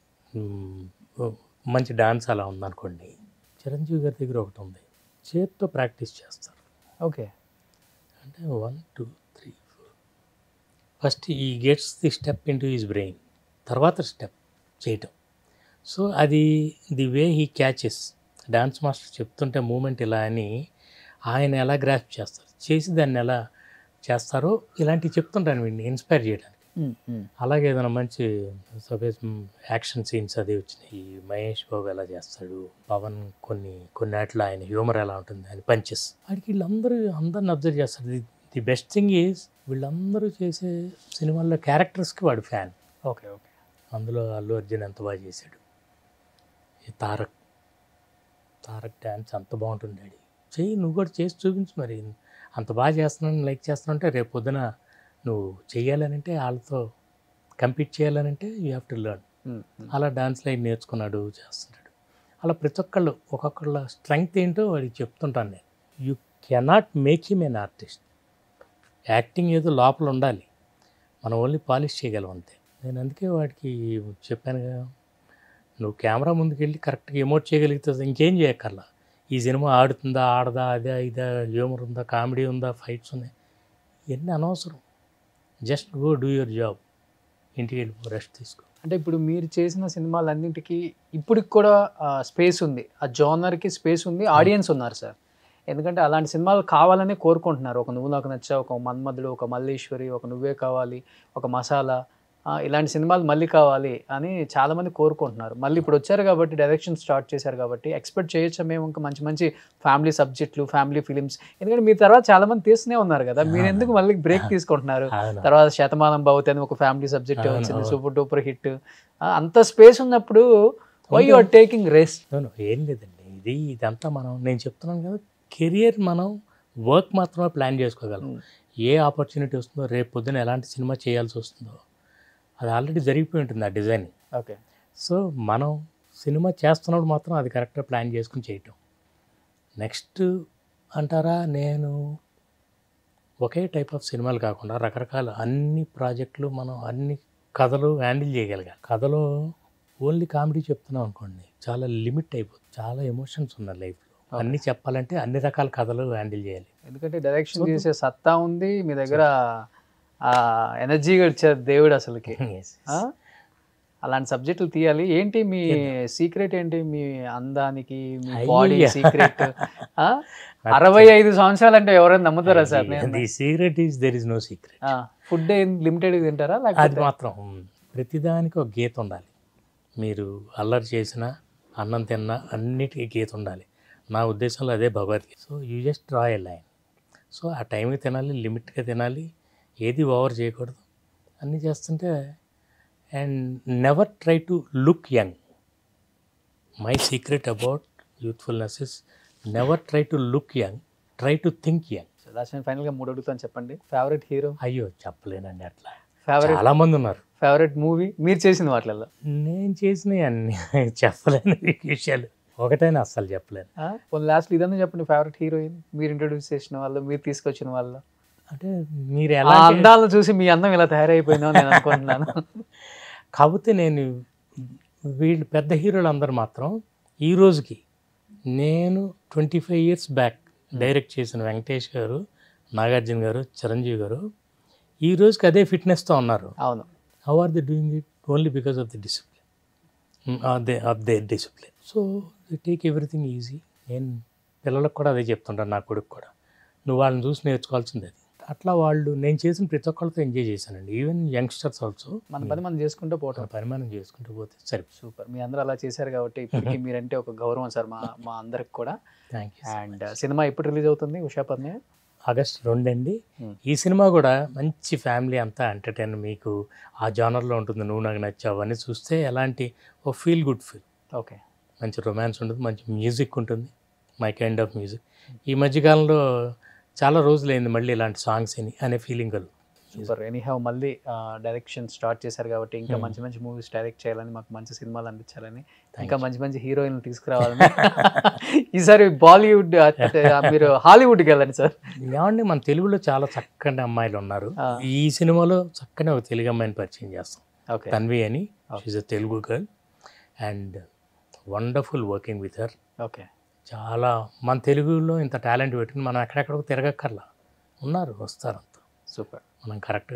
మంచి డాన్స్ అలా ఉందనుకోండి, చిరంజీవి గారి దగ్గర ఒకటి ఉంది, చేత్తో ప్రాక్టీస్ చేస్తారు. ఓకే. అంటే one two three four first he gets the step into his brain, తర్వాత స్టెప్ చేయటం. సో అది the way he catches. Dance master చెప్తుంటే మూమెంట్ ఇలా అని ఆయన ఎలా గ్రాస్ప్ చేస్తారు, చేసి దాన్ని ఎలా చేస్తారో ఇలాంటివి చెప్తుంటాను వీడిని ఇన్స్పైర్ చేయడానికి. అలాగే ఏదైనా మంచి సపోజ్ యాక్షన్ సీన్స్ అది వచ్చినాయి, మహేష్ బాబు ఎలా చేస్తాడు, పవన్ కొన్ని కొన్నిట్లో ఆయన హ్యూమర్ ఎలా ఉంటుంది, ఆయన పంచెస్, వాడికి వీళ్ళందరూ అందరిని అబ్జర్వ్ చేస్తారు. The the best thing is వీళ్ళందరూ చేసే సినిమాల్లో క్యారెక్టర్స్కి వాడు ఫ్యాన్. Okay okay. అందులో అల్లు అర్జున్ ఎంత బాగా చేశాడు, ఈ తారక్ తారక్ డ్యాన్స్ అంత బాగుంటుంది, చెయ్యి నువ్వు కూడా చేసి చూపించు, మరి అంత బాగా చేస్తున్నాను లైక్ చేస్తున్నావు అంటే రేపు పొద్దున నువ్వు చెయ్యాలనంటే వాళ్ళతో కంపీట్ చేయాలనంటే యూ హ్యావ్ టు లెర్న్. అలా డాన్స్ లైన్ నేర్చుకున్నాడు, చేస్తున్నాడు. అలా ప్రతి ఒక్కళ్ళు ఒక్కొక్కళ్ళ స్ట్రెంగ్త్ ఏంటో వాడికి చెప్తుంటాను నేను. You cannot make him an artist. Acting ఏదో లోపల ఉండాలి, మనం ఓన్లీ పాలిష్ చేయగలం అంతే. నేను అందుకే వాడికి చెప్పాను కదా, నువ్వు కెమెరా ముందుకు వెళ్ళి కరెక్ట్గా ఎమోట్ చేయగలిగితే ఇంకేం చేయక్కర్లా. ఈ సినిమా ఆడుతుందా ఆడదా, అదే ఇదా, హ్యూమర్ ఉందా, కామెడీ ఉందా, ఫైట్స్ ఉన్నాయి, ఇవన్నీ అనవసరం. Just go do your job, ఇంటికి వెళ్ళి రెస్ట్ తీసుకో. అంటే ఇప్పుడు మీరు చేసిన సినిమాలన్నింటికి ఇప్పటికి కూడా స్పేస్ ఉంది, ఆ జోనర్కి స్పేస్ ఉంది, ఆడియన్స్ ఉన్నారు సార్. ఎందుకంటే అలాంటి సినిమాలు కావాలని కోరుకుంటున్నారు. ఒక నువ్వు నాకు నచ్చా, ఒక మన్మధుడు, ఒక మల్లేశ్వరి, ఒక నువ్వే కావాలి, ఒక మసాలా, ఇలాంటి సినిమాలు మళ్ళీ కావాలి అని చాలామంది కోరుకుంటున్నారు. మళ్ళీ ఇప్పుడు వచ్చారు కాబట్టి, డైరెక్షన్ స్టార్ట్ చేశారు కాబట్టి ఎక్స్పెక్ట్ చేయొచ్చా మేము ఇంకా మంచి మంచి ఫ్యామిలీ సబ్జెక్టులు, ఫ్యామిలీ ఫిలిమ్స్? ఎందుకంటే మీ తర్వాత చాలామంది తీస్తూనే ఉన్నారు కదా, మీరు ఎందుకు మళ్ళీ బ్రేక్ తీసుకుంటున్నారు? తర్వాత శతమానం భవతి అని ఒక ఫ్యామిలీ సబ్జెక్ట్ వచ్చింది, సూపర్ డూపర్ హిట్. అంత స్పేస్ ఉన్నప్పుడు why you are taking rest? ఏం లేదండి, ఇది ఇదంతా మనం నేను చెప్తున్నాను కదా, కెరియర్ మనం వర్క్ మాత్రమే ప్లాన్ చేసుకోగలం. ఏ ఆపర్చునిటీ వస్తుందో, రేపు పొద్దున ఎలాంటి సినిమా చేయాల్సి వస్తుందో అది ఆల్రెడీ జరిగిపోయి ఉంటుంది ఆ డిజైన్. ఓకే. సో మనం సినిమా చేస్తున్నప్పుడు మాత్రం అది కరెక్ట్గా ప్లాన్ చేసుకుని చేయటం. నెక్స్ట్ అంటారా, నేను ఒకే టైప్ ఆఫ్ సినిమాలు కాకుండా రకరకాల అన్ని ప్రాజెక్టులు, మనం అన్ని కథలు హ్యాండిల్ చేయగలగాలి. కథలో ఓన్లీ కామెడీ చెప్తున్నాం అనుకోండి, చాలా లిమిట్ అయిపోతుంది. చాలా ఎమోషన్స్ ఉన్నాయి లైఫ్లో, అన్నీ చెప్పాలంటే అన్ని రకాల కథలు హ్యాండిల్ చేయాలి. ఎందుకంటే డైరెక్షన్ చేసే సత్తా ఉంది మీ దగ్గర, ఎనర్జీగా ఇచ్చారు దేవుడు అసలుకి. అలాంటి సబ్జెక్టులు తీయాలి. ఏంటి మీ సీక్రెట్ ఏంటి? మీ అందానికి మీ బాడీ సీక్రెట్? అరవై ఐదు సంవత్సరాలు అంటే ఎవరైనా నమ్ముతారా sir? Secret is there is no secret. Food limited తింటారా? అది మాత్రం ప్రతిదానికి ఒక గీత ఉండాలి. మీరు అల్లరి చేసినా, అన్నం తిన్నా అన్నిటికీ గీత ఉండాలి. నా ఉద్దేశంలో అదే Bhagavad Gita. So you just draw a line. So ఆ టైంకి తినాలి, లిమిట్గా తినాలి, ఏది ఓవర్ చేయకూడదు. అన్నీ చేస్తుంటే and never try to look young. My secret about youthfulness is never try to look young, try to think young. Last ఫైనల్గా మూడు అడుగుతాను, చెప్పండి. Favourite hero? అయ్యో చెప్పలేనండి, అట్లా ఫేవరెట్ చాలా మంది ఉన్నారు. ఫేవరెట్ మూవీ మీరు చేసిన వాటిల్లో? నేను చేసినవి అన్ని చెప్పలేను విషయాలు, ఒకటైనా అస్సలు చెప్పలేను. లాస్ట్ ఇదన్నా చెప్పండి, ఫేవరెట్ హీరోయిన్ మీరు ఇంట్రొడ్యూస్ చేసిన వాళ్ళు, మీరు తీసుకొచ్చిన వాళ్ళు. అంటే మీరు ఎలా అందాలను చూసి మీ అందం ఇలా తయారైపోయిందో నేను అనుకుంటున్నాను. కాకపోతే నేను వీళ్ళు పెద్ద హీరోలు అందరూ మాత్రం ఈ రోజుకి, నేను twenty five years back direct చేసిన వెంకటేష్ గారు, నాగార్జున గారు, చిరంజీవి గారు ఈ రోజుకి అదే ఫిట్నెస్తో ఉన్నారు. అవును. How are they doing it? Only because of the discipline, they of they discipline. So they take everything easy. నేను పిల్లలకు కూడా అదే చెప్తుంటాను, నా కొడుకు కూడా, నువ్వు వాళ్ళని చూసి నేర్చుకోవాల్సింది అది. అట్లా వాళ్ళు నేను చేసిన ప్రతి ఒక్కళ్ళతో ఎంజాయ్ చేశానండి. Even youngsters also. మన పని మనం చేసుకుంటూ పోవటం, పని మనం చేసుకుంటూ పోతే సరే. సూపర్. మీ అందరూ అలా చేశారు కాబట్టి ఇప్పటికీ మీరంటే ఒక గౌరవం సార్ మా మా అందరికి కూడా. Thank you. అండ్ సినిమా ఎప్పుడు రిలీజ్ అవుతుంది? ఉషాపర్ణి ఆగస్ట్ రెండు అండి. ఈ సినిమా కూడా మంచి ఫ్యామిలీ అంతా ఎంటర్టైన్, మీకు ఆ జానర్లో ఉంటుంది. నువ్వు నాకు నచ్చావు అని చూస్తే ఎలాంటి ఓ ఫీల్ గుడ్ ఫీల్. ఓకే. మంచి రొమాన్స్ ఉంటుంది, మంచి మ్యూజిక్ ఉంటుంది, మై కైండ్ ఆఫ్ మ్యూజిక్. ఈ మధ్యకాలంలో చాలా రోజులైంది మళ్ళీ ఇలాంటి సాంగ్స్ అని అనే ఫీలింగ్ కలు. సూపర్. ఎనీహౌ మళ్ళీ డైరెక్షన్ స్టార్ట్ చేశారు కాబట్టి ఇంకా మంచి మంచి మూవీస్ డైరెక్ట్ చేయాలని, మాకు మంచి సినిమాలు అందించాలని, ఇంకా మంచి మంచి హీరోయిన్లు తీసుకురావాలని. ఈసారి బాలీవుడ్ మీరు హాలీవుడ్కి వెళ్ళండి సార్. ఏమండి, మన తెలుగులో చాలా చక్కని అమ్మాయిలు ఉన్నారు. ఈ సినిమాలో చక్కని ఒక తెలుగు అమ్మాయిని పరిచయం చేస్తాం, తన్వి అని. She a Telugu girl and wonderful working with her. Okay. చాలా మన తెలుగులో ఇంత టాలెంట్ పెట్టుకుని మనం ఎక్కడెక్కడికి తిరగక్కర్లా, ఉన్నారు, వస్తారు అంతా. సూపర్. మనం కరెక్ట్గా ఎదుగుదాం.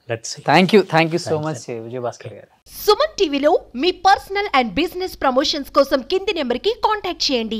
Let's see. Thank you thank you so much Vijayabhaskar garu. Suman టీవీలో మీ పర్సనల్ అండ్ బిజినెస్ ప్రమోషన్స్ కోసం కింది నెంబర్కి కాంటాక్ట్ చేయండి.